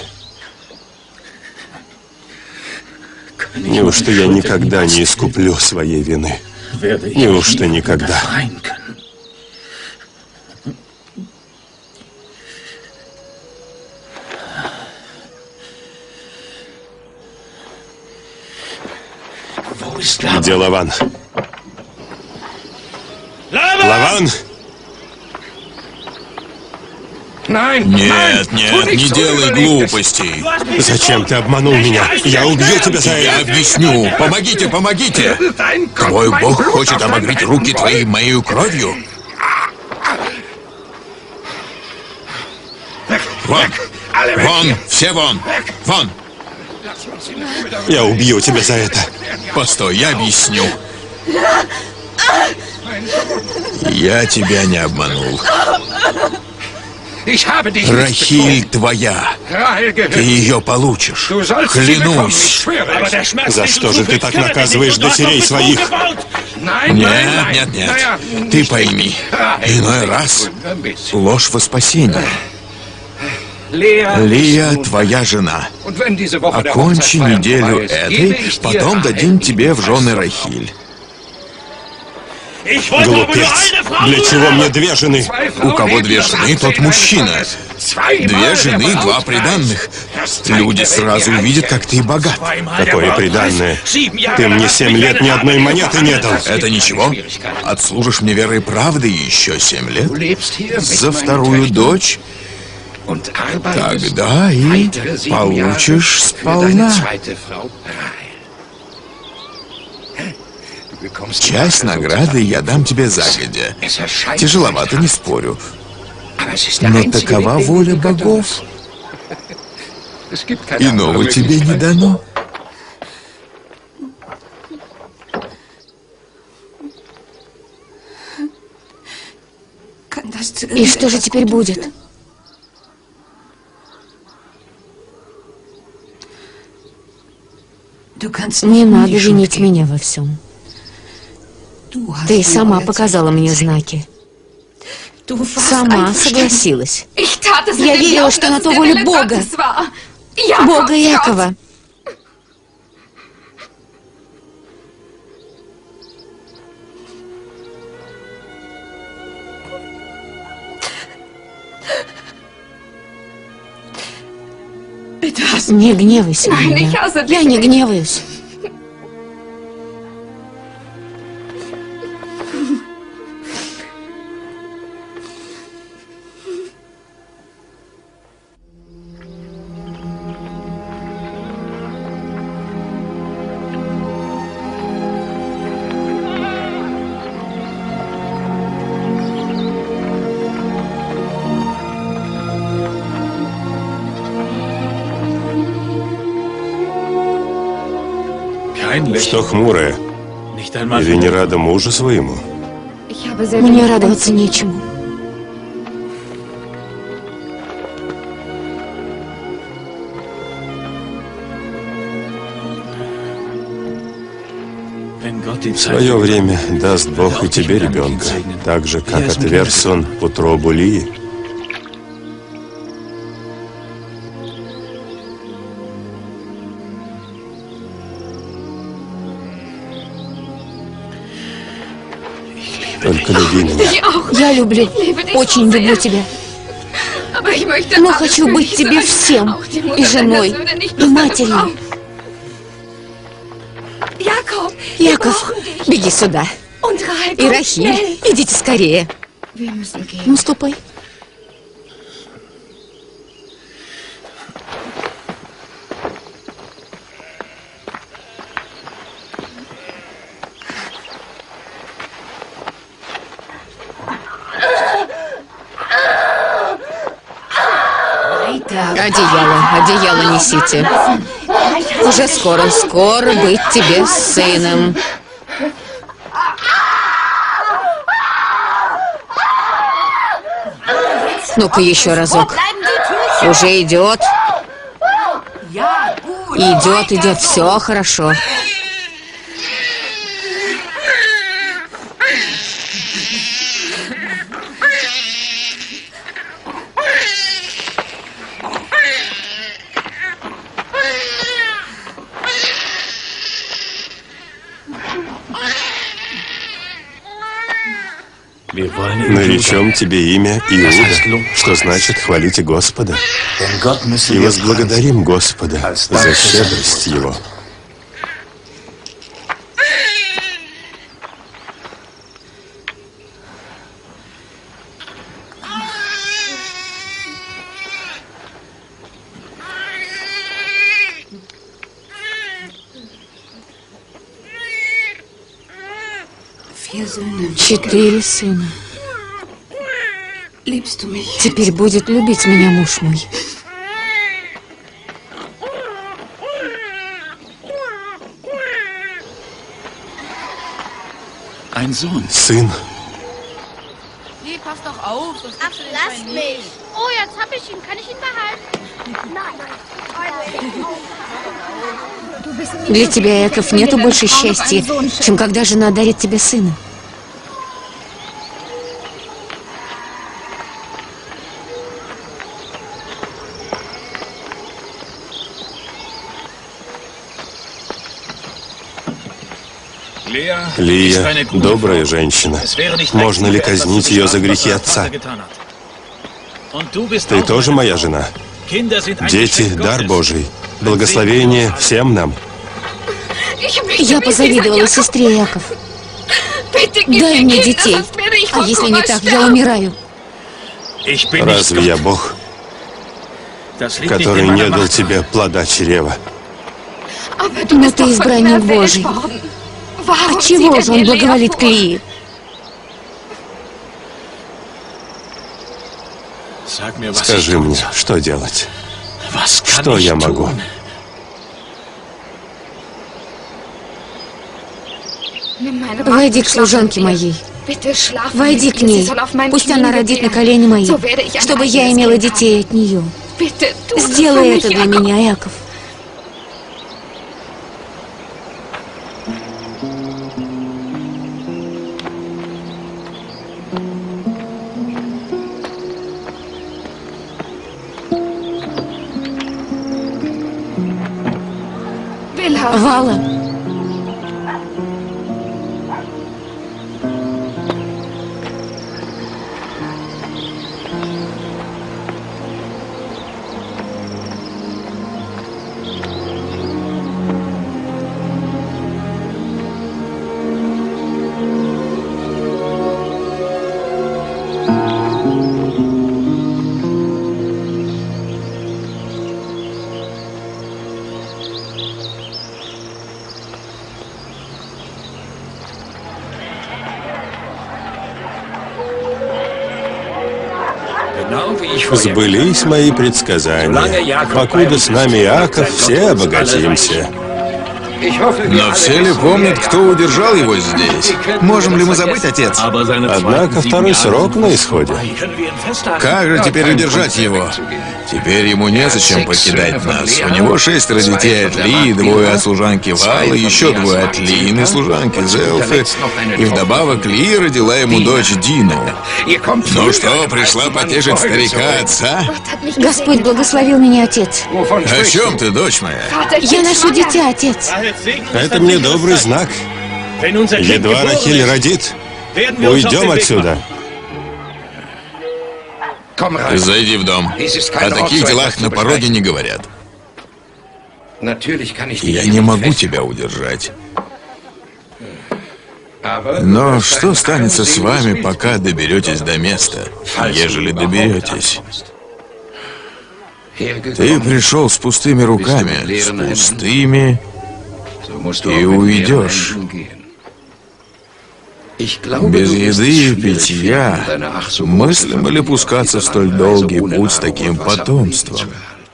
Неужто я никогда не искуплю своей вины? Неужто никогда? Где Лаван? Лаван! Нет, не делай глупостей. Зачем ты обманул меня? Я убью тебя за это. Я объясню. Помогите, помогите. Твой бог хочет обогреть руки твоей моей кровью. Вон! Вон! Все вон! Вон! Я убью тебя за это. Постой, я объясню. Я тебя не обманул. Рахиль твоя. Ты ее получишь. Клянусь. За что же ты так наказываешь дочерей своих? Нет. Ты пойми, иной раз ложь во спасение. Лия, твоя жена. Окончи неделю этой, потом дадим тебе в жены Рахиль. Глупец! Для чего мне две жены? У кого две жены, тот мужчина. Две жены, два приданных. Люди сразу увидят, как ты богат. Какое приданное? Ты мне 7 лет ни одной монеты не дал. Это ничего. Отслужишь мне верой и правдой еще 7 лет. За вторую дочь. Тогда и получишь сполна. Часть награды я дам тебе загодя. Тяжеловато, не спорю. Но такова воля богов. Иного тебе не дано. И что же теперь будет? Не надо винить меня во всем. Ты сама показала мне знаки. Сама согласилась. Я верила, что на то воля Бога. Бога Якова. Не гневайся на меня. Я не гневаюсь. Что хмурая? Или не рада мужу своему? Мне радоваться нечему. В свое время даст Бог и тебе ребенка, так же, как отверз он утробу Лии. Только люби меня. Я люблю, очень люблю тебя. Но хочу быть тебе всем. И женой, и матерью. Яков, беги сюда. И Рахиль, идите скорее. Ну, ступай. Одеяло несите. Уже скоро быть тебе с сыном. Ну-ка еще разок. Уже идет. Идет, все хорошо. Наречем тебе имя Иуда, что значит «хвалите Господа». И возблагодарим Господа за щедрость Его. Четыре сына. Теперь будет любить меня муж мой. сын. Lasst mich. Oh, jetzt hab ich ihn. Kann ich ihn behalten? Для тебя, Яков, нету больше счастья, чем когда жена дарит тебе сына. Лия – добрая женщина. Можно ли казнить ее за грехи отца? Ты тоже моя жена. Дети – дар Божий. Благословение всем нам. Я позавидовала сестре, Яков. Дай мне детей. А если не так, я умираю. Разве я Бог, который не дал тебе плода чрева? Но ты избранник Божий. Отчего же он благоволит к Лии? Скажи мне, что делать? Что я могу? Войди к служанке моей. Войди к ней. Пусть она родит на колени мои, чтобы я имела детей от нее. Сделай это для меня, Яков. Вала. Сбылись мои предсказания. Покуда с нами Иаков, все обогатимся. Но все ли помнят, кто удержал его здесь? Можем ли мы забыть, отец? Однако второй срок на исходе. Как же теперь удержать его? Теперь ему незачем покидать нас. У него 6 детей от Лии, 2 от служанки Валы, еще 2 от Лиины служанки Зелфы. И вдобавок Лия родила ему дочь Дину. Ну что, пришла потешить старика отца? Господь благословил меня, отец. О чем ты, дочь моя? Я ношу дитя, отец. Это мне добрый знак. Едва Рахиль родит, уйдем отсюда. Зайди в дом. О таких делах на пороге не говорят. Я не могу тебя удержать. Но что станется с вами, пока доберетесь до места, ежели доберетесь? Ты пришел с пустыми руками, с пустыми, и уйдешь. Без еды и питья мыслимо ли пускаться в столь долгий путь с таким потомством?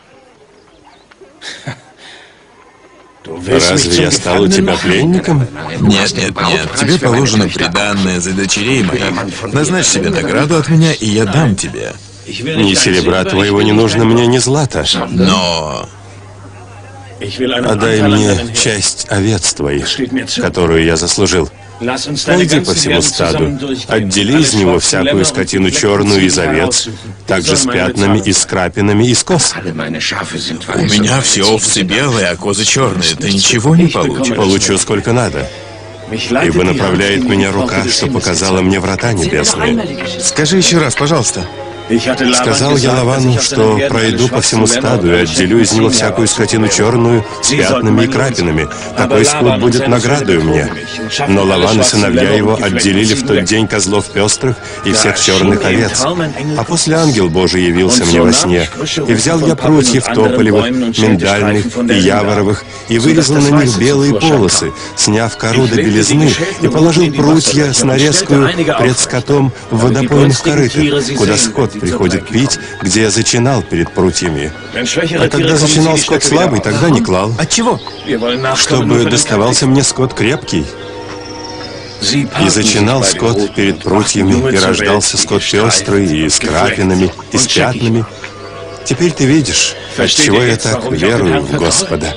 Разве я стал у тебя пленником? Нет, нет, нет. Тебе положено приданное за дочерей моих. Назначь себе награду от меня, и я дам тебе. Ни серебра твоего не нужно мне, ни злата. Но... Отдай мне часть овец твоих, которую я заслужил. Пойди по всему стаду, отдели из него всякую скотину черную из овец, также с пятнами и с крапинами из кос. У меня все овцы белые, а козы черные. Ты ничего не получишь? Получу сколько надо. Ибо направляет меня рука, что показала мне врата небесные. Скажи еще раз, пожалуйста. Сказал я Лавану, что пройду по всему стаду и отделю из него всякую скотину черную с пятнами и крапинами. Такой скот будет наградою мне. Но Лаван и сыновья его отделили в тот день козлов пестрых и всех черных овец. А после ангел Божий явился мне во сне. И взял я прутьев тополевых, миндальных и яворовых, и вырезал на них белые полосы, сняв кору до белизны, и положил прутья с нарезкою пред скотом в водопойных корытах, куда скот приходит пить, где я зачинал перед прутьями. А когда зачинал скот слабый, тогда не клал. Отчего? Чтобы доставался мне скот крепкий. И зачинал скот перед прутьями, и рождался скот пестрый, и с крапинами, и с пятнами. Теперь ты видишь, отчего я так верую в Господа.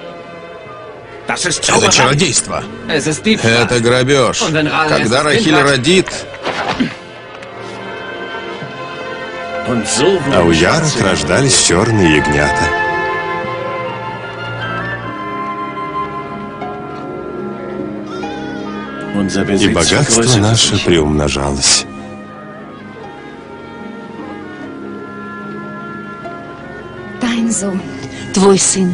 Это чародейство. Это грабеж. Когда Рахиль родит... А у ярок рождались черные ягнята. И богатство наше приумножалось. Твой сын.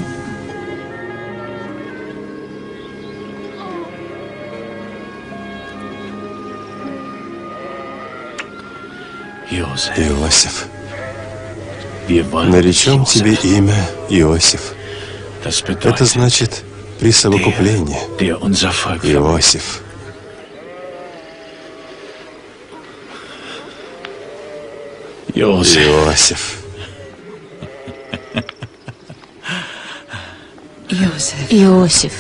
Иосиф. Наречем тебе имя Иосиф. Это значит присовокупление. Иосиф. Иосиф. Иосиф.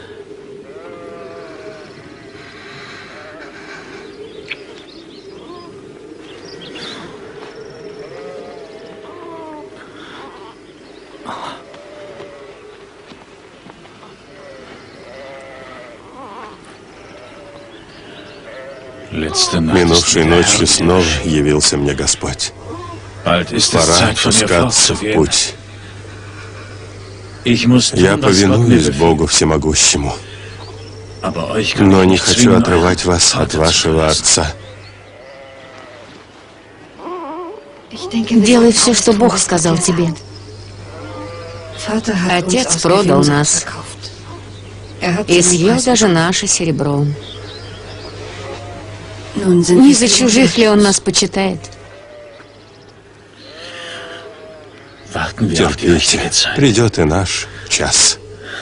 Минувшей ночью снова явился мне Господь. Пора пускаться в путь. Я повинуюсь Богу Всемогущему, но не хочу отрывать вас от вашего Отца. Делай все, что Бог сказал тебе. Отец продал нас и съел даже наше серебро. Не за чужих ли он нас почитает? Терпите, придет и наш час.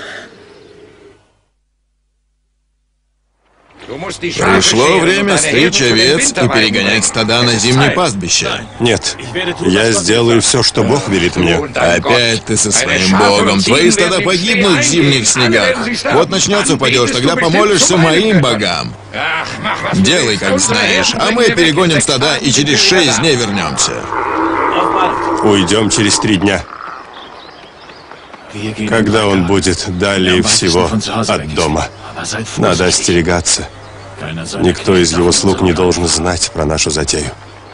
Пришло время стричь овец и перегонять стада на зимнее пастбище. Нет, я сделаю все, что Бог велит мне. Опять ты со своим Богом. Твои стада погибнут в зимних снегах. Вот начнется падеж, тогда помолишься моим богам. Делай, как знаешь, а мы перегоним стада и через 6 дней вернемся. Уйдем через 3 дня. Когда он будет далее всего от дома. Надо остерегаться. Никто из его слуг не должен знать про нашу затею.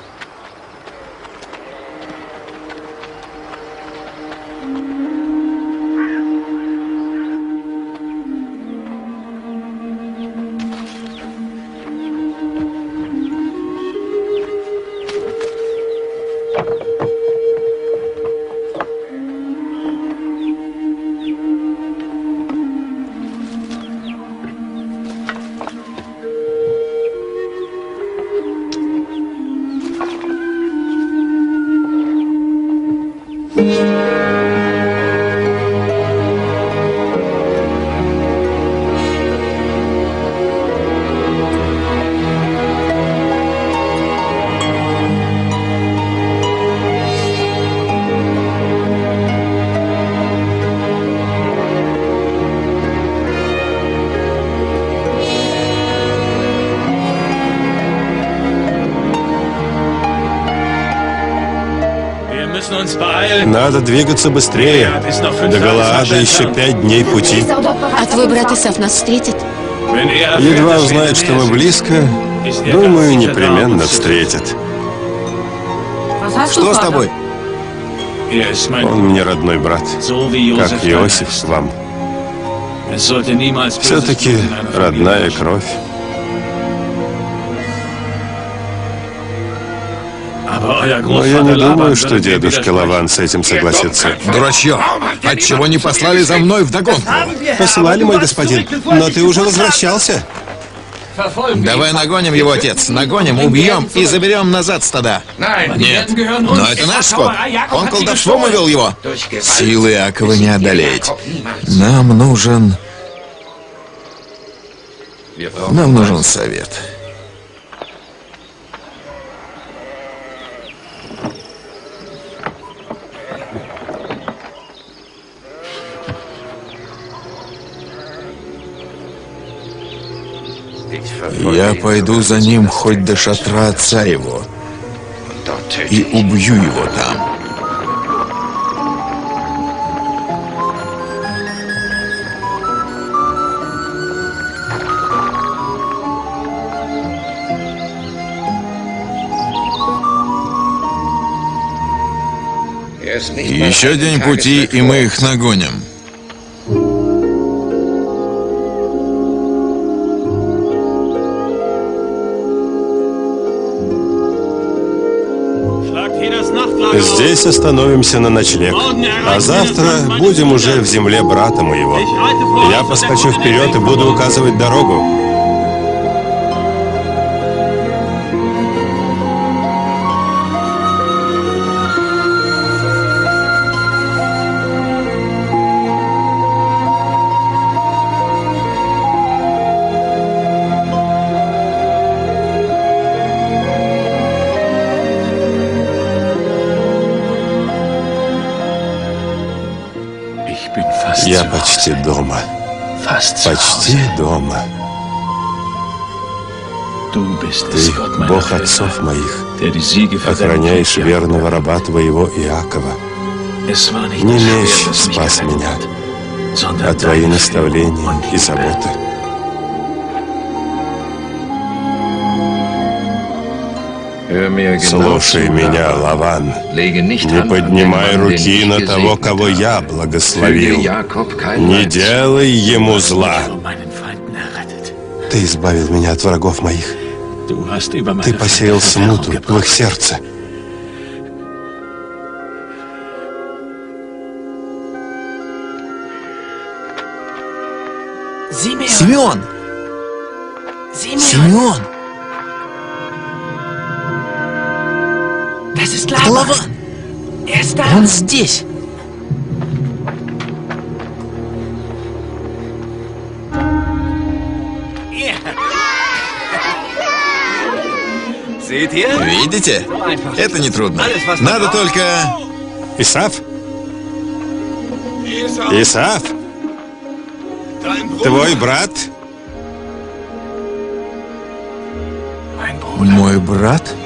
Надо двигаться быстрее. До Галаада еще 5 дней пути. А твой брат Исав нас встретит? Едва узнает, что мы близко, думаю, непременно встретит. Что с тобой? Он мне родной брат, как Иосиф вам. Все-таки родная кровь. Но я не думаю, что дедушка Лаван с этим согласится. Дурачье! Отчего не послали за мной вдогонку? Посылали, мой господин, но ты уже возвращался. Давай нагоним его, отец. Нагоним, убьем и заберем назад стада. Нет, но это наш скот. Он колдовством увел его. Силы Иакова не одолеть. Нам нужен совет. Я пойду за ним хоть до шатра отца его и убью его там. Еще день пути, и мы их нагоним. Здесь остановимся на ночлег, а завтра будем уже в земле брата моего. Я поскочу вперед и буду указывать дорогу. Я почти дома. Почти дома. Ты, Бог отцов моих, охраняешь верного раба твоего Иакова. Не меч спас меня, а твои наставления и заботы. Слушай меня, Лаван. Не поднимай руки на того, кого я благословил. Не делай ему зла. Ты избавил меня от врагов моих. Ты посеял смуту в их сердце. Симеон! Симеон! Это Лаван! Он здесь! Видите? Это нетрудно. Надо только... Исав? Исав? Твой брат? Мой брат?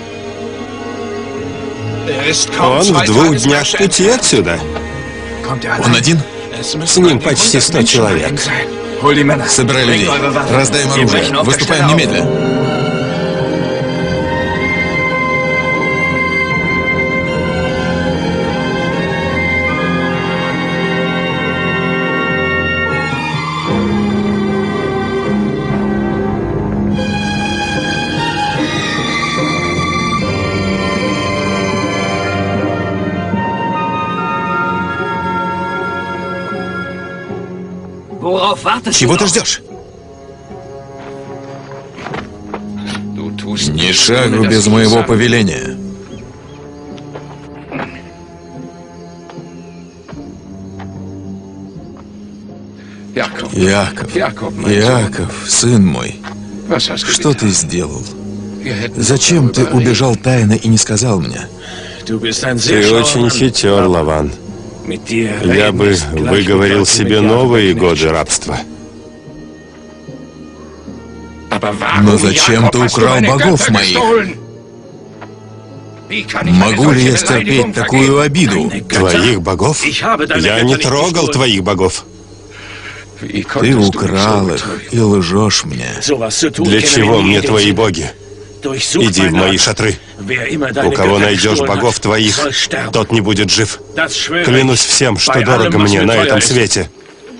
Он в 2 днях пути отсюда. Он один? С ним почти 100 человек. Собирай людей. Раздаем оружие. Выступаем немедленно. Чего ты ждешь? Ни шагу без моего повеления. Иаков, сын мой, что ты сделал? Зачем ты убежал тайно и не сказал мне? Ты очень хитер, Лаван. Я бы выговорил себе новые годы рабства. Но зачем ты украл богов моих? Могу ли я стерпеть такую обиду? Твоих богов? Я не трогал твоих богов. Ты украл их и лжешь мне. Для чего мне твои боги? Иди в мои шатры. У кого найдешь богов твоих, тот не будет жив. Клянусь всем, что дорого мне на этом свете.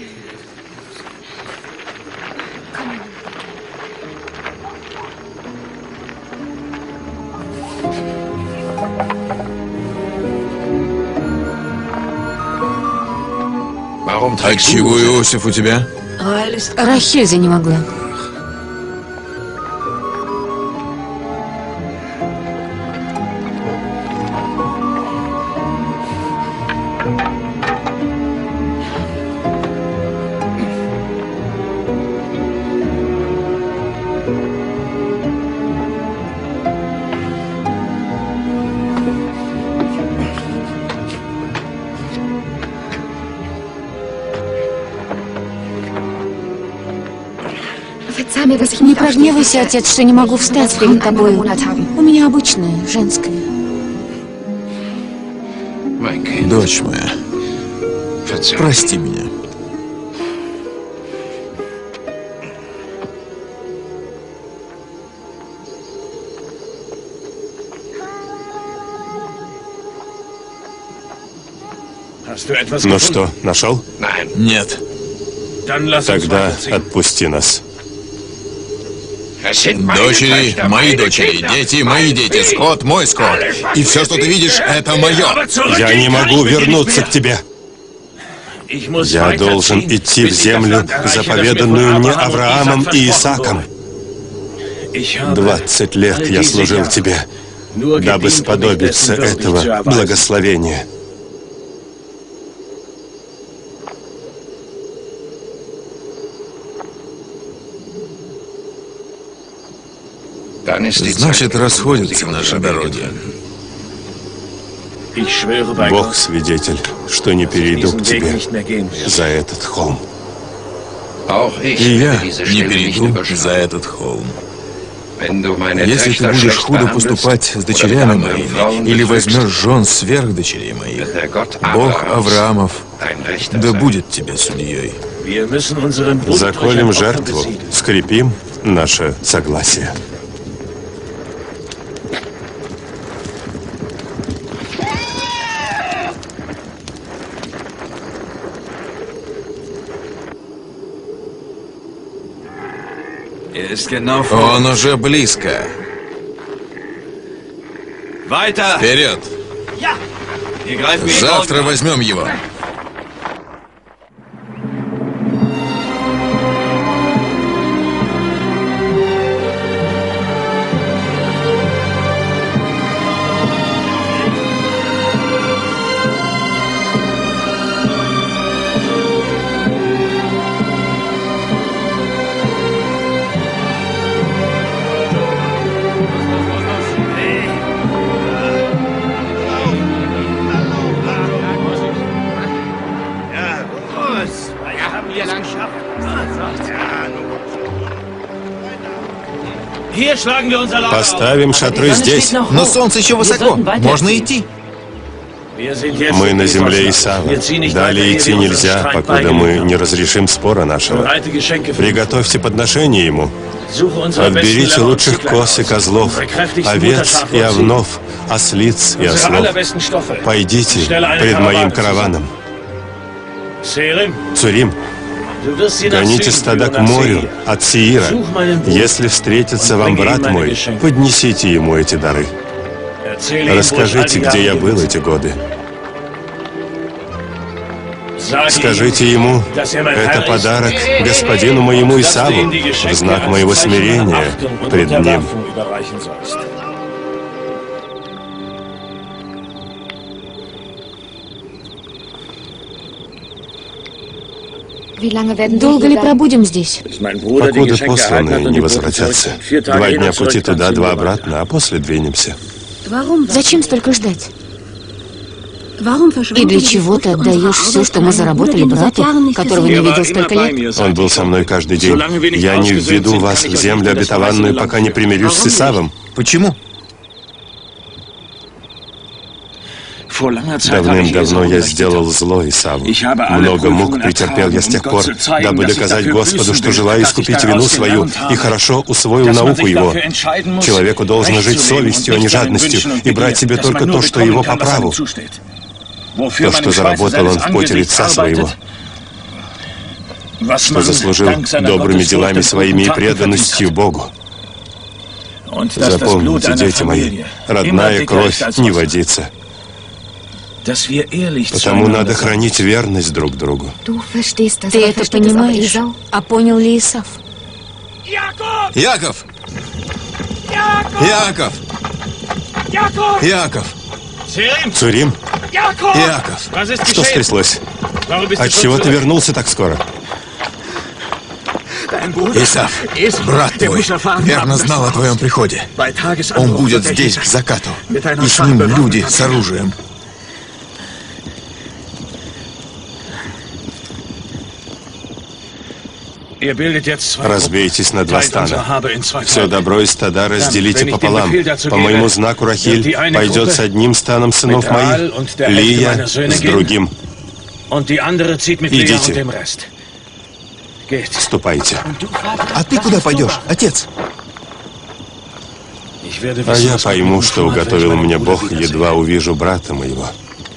Отчего Иосиф у тебя? Рахиль занемогла. Не прогневайся, отец, что не могу встать перед тобой. У меня обычное, женское. Дочь моя, прости меня. Ну что, нашел? Нет. Тогда отпусти нас. Дочери, мои дочери, дети, мои дети, скот, мой скот. И все, что ты видишь, это мое. Я не могу вернуться к тебе. Я должен идти в землю, заповеданную мне Авраамом и Исааком. 20 лет я служил тебе, дабы сподобиться этого благословения. Значит, расходятся наши дороги. Бог свидетель, что не перейду к тебе за этот холм. И я не перейду за этот холм. Если ты будешь худо поступать с дочерями моими, или возьмешь жен сверх дочерей моих, Бог Авраамов да будет тебе судьей. Заколем жертву, скрепим наше согласие. Он уже близко. Вперед! Завтра возьмем его. Поставим шатры здесь. Но солнце еще высоко. Можно идти. Мы на земле Исава. Далее идти нельзя, покуда мы не разрешим спора нашего. Приготовьте подношение ему. Отберите лучших коз и козлов, овец и овнов, ослиц и ослов. Пойдите пред моим караваном. Цурим, гоните стада к морю от Сеира. Если встретится вам брат мой, поднесите ему эти дары. Расскажите, где я был эти годы. Скажите ему, это подарок господину моему Исаву, в знак моего смирения пред ним. Долго ли пробудем здесь? Покуда посланные не возвратятся. 2 дня пути туда, 2 обратно, а после двинемся. Зачем столько ждать? И для чего ты отдаешь все, что мы заработали брату, которого не видел столько лет? Он был со мной каждый день. Я не введу вас в землю обетованную, пока не примирюсь с Исавом. Почему? Давным-давно я сделал зло Исаву. Много мук претерпел я с тех пор, дабы доказать Господу, что желаю искупить вину свою и хорошо усвоил науку его. Человеку должно жить совестью, а не жадностью, и брать себе только то, что его по праву. То, что заработал он в поте лица своего, что заслужил добрыми делами своими и преданностью Богу. Запомните, дети мои, родная кровь не водится. Потому надо хранить верность друг другу. Ты это понимаешь? А понял ли Исав? Яков! Яков! Яков! Цурим, Яков! что стряслось? Отчего ты вернулся так скоро? Исав, брат твой, верно знал о твоем приходе. Он будет здесь к закату, и с ним люди с оружием. Разбейтесь на два стана. Все добро из стада разделите пополам. По моему знаку Рахиль пойдет с одним станом сынов моих, Лия с другим. Идите. Ступайте. А ты куда пойдешь, отец? А я пойму, что уготовил мне Бог, едва увижу брата моего.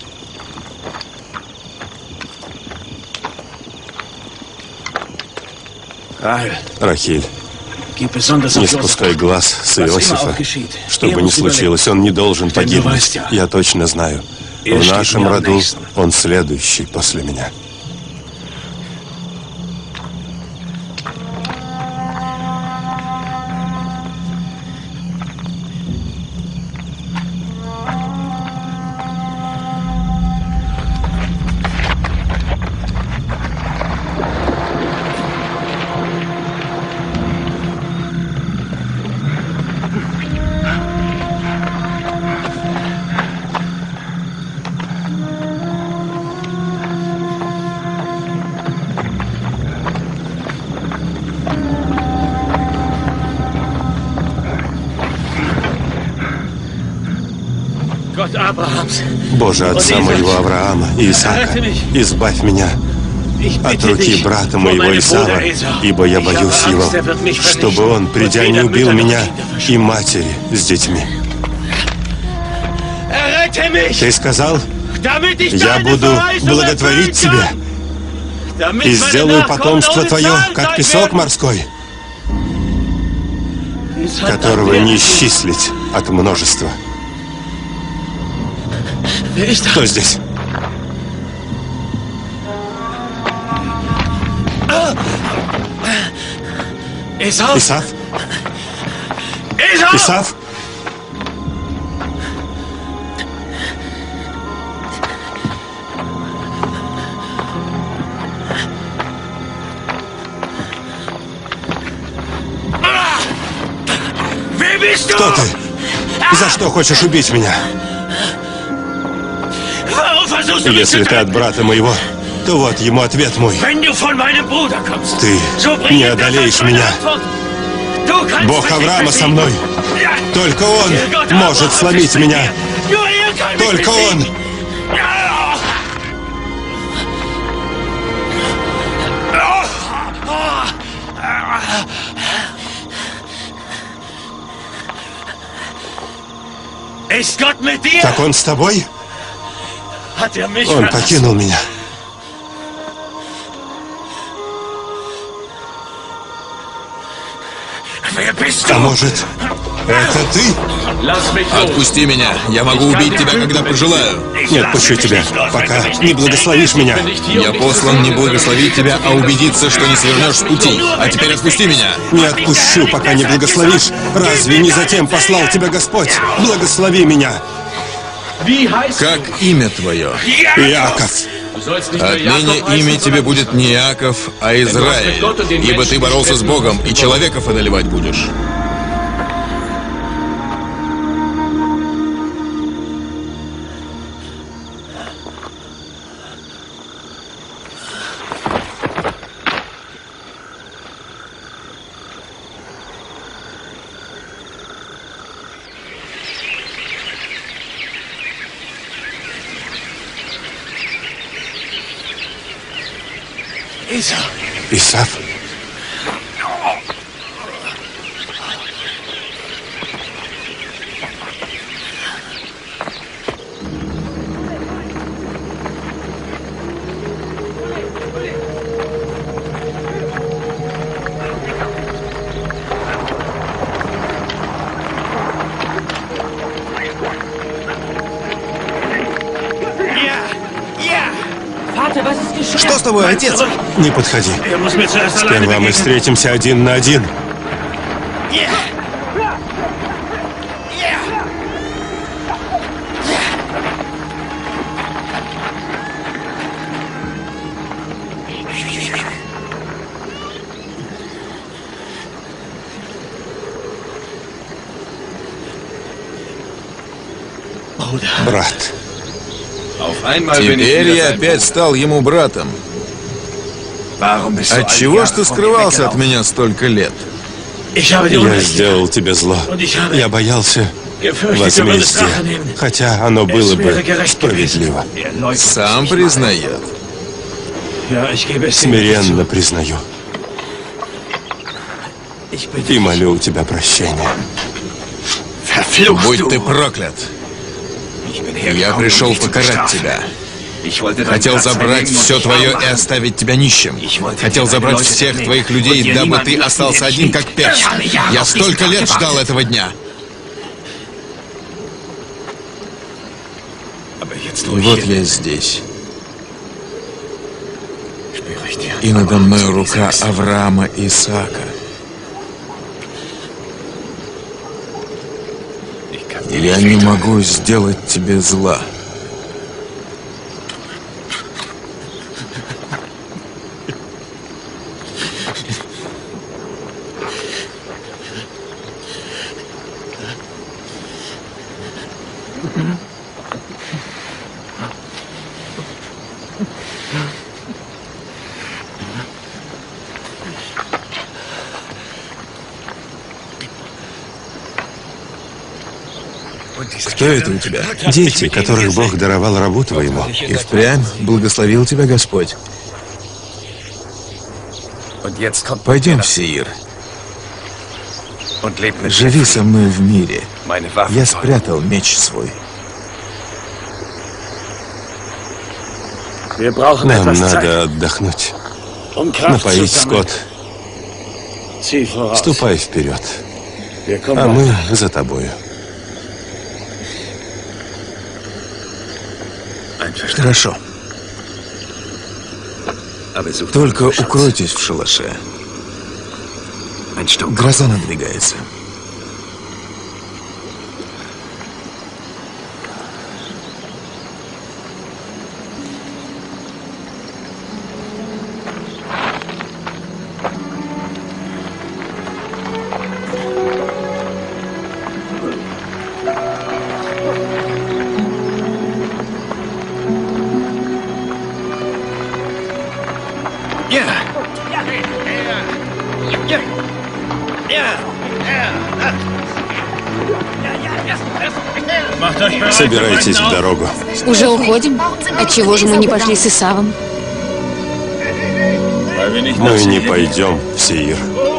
Рахиль, не спускай глаз с Иосифа. Что бы ни случилось, он не должен погибнуть. Я точно знаю. В нашем роду он следующий после меня. Боже, отца моего Авраама и Исаака, избавь меня от руки брата моего Исава, ибо я боюсь его, чтобы он, придя, не убил меня и матери с детьми. Ты сказал, я буду благотворить тебя и сделаю потомство твое, как песок морской, которого не исчислить от множества. Кто здесь? Исав? Исав? Кто ты? За что хочешь убить меня? Если ты от брата моего, то вот ему ответ мой. Ты не одолеешь меня. Бог Авраама со мной. Только он может сломить меня. Только он. Так он с тобой? Он покинул меня. А может, это ты? Отпусти меня. Я могу убить тебя, когда пожелаю. Не отпущу тебя, пока не благословишь меня. Я послан не благословить тебя, а убедиться, что не свернешь с пути. А теперь отпусти меня. Не отпущу, пока не благословишь. Разве не затем послал тебя Господь? Благослови меня. Как имя твое? Иаков. Отныне имя тебе будет не Иаков, а Израиль, ибо ты боролся с Богом, и человеков одолевать будешь. Исав. Что с тобой, отец? Не подходи. Сперва мы встретимся один на один. Брат. Теперь я опять стал ему братом. Отчего ж ты скрывался от меня столько лет? Я сделал тебе зло. Я боялся возмездия, хотя оно было бы справедливо. Сам признает. Смиренно признаю. И молю у тебя прощения. Будь ты проклят. Я пришел покарать тебя. Хотел забрать все твое и оставить тебя нищим. Хотел забрать всех твоих людей, дабы ты остался один, как пес. Я столько лет ждал этого дня. И вот я здесь. И надо мной рука Авраама и Исаака. Я не могу сделать тебе зла. Кто это у тебя? Дети, которых Бог даровал рабу твоему. И впрямь благословил тебя Господь. Пойдем, Сеир. Живи со мной в мире. Я спрятал меч свой. Нам надо отдохнуть, напоить скот. Ступай вперед, а мы за тобою. Хорошо. Только укройтесь в шалаше. Гроза надвигается. Собирайтесь в дорогу. Уже уходим? Отчего же мы не пошли с Исавом? Мы не пойдем в Сеир.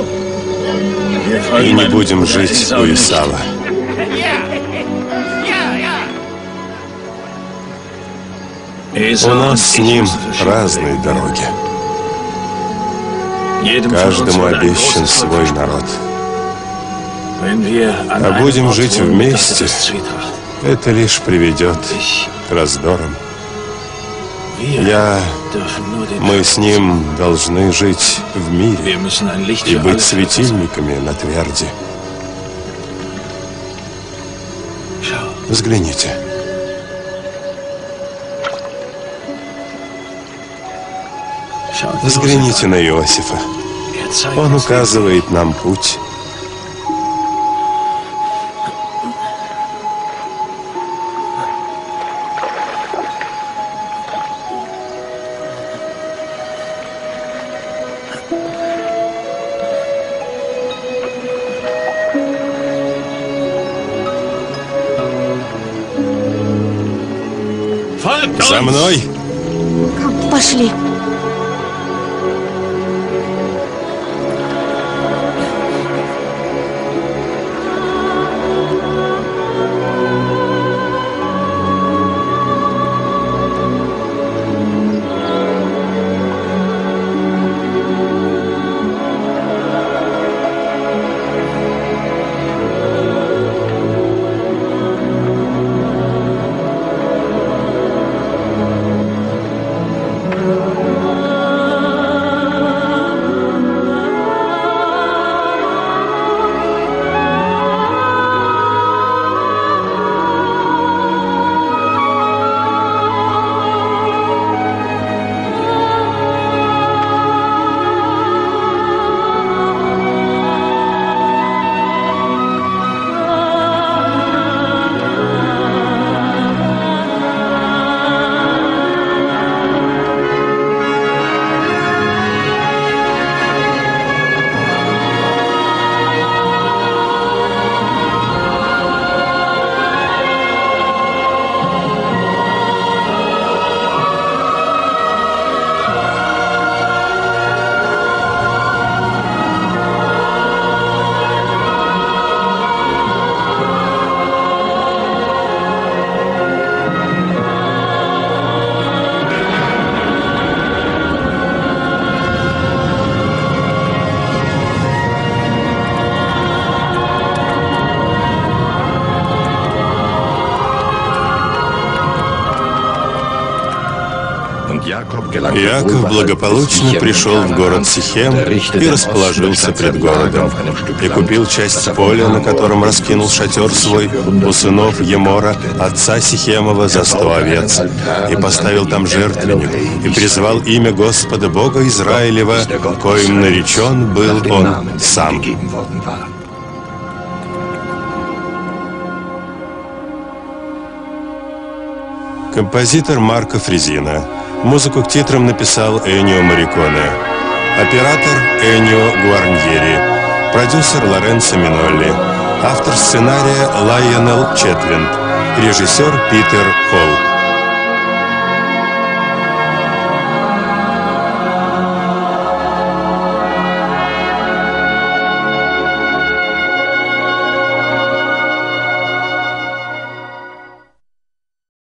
И не будем жить у Исава. У нас с ним разные дороги. Каждому обещан свой народ. А будем жить вместе, это лишь приведет к раздорам. Мы с ним должны жить в мире и быть светильниками на тверди. Взгляните. Взгляните на Иосифа. Он указывает нам путь. За мной! Пошли. Иаков благополучно пришел в город Сихем и расположился пред городом, и купил часть поля, на котором раскинул шатер свой, у сынов Емора, отца Сихемова, за 100 овец, и поставил там жертвенник, и призвал имя Господа Бога Израилева, коим наречен был он сам. Композитор Марко Фрезина. Музыку к титрам написал Эннио Морриконе. Оператор Эннио Гуарньери. Продюсер Лоренцо Минолли. Автор сценария Лайонел Четвинд. Режиссер Питер Холл.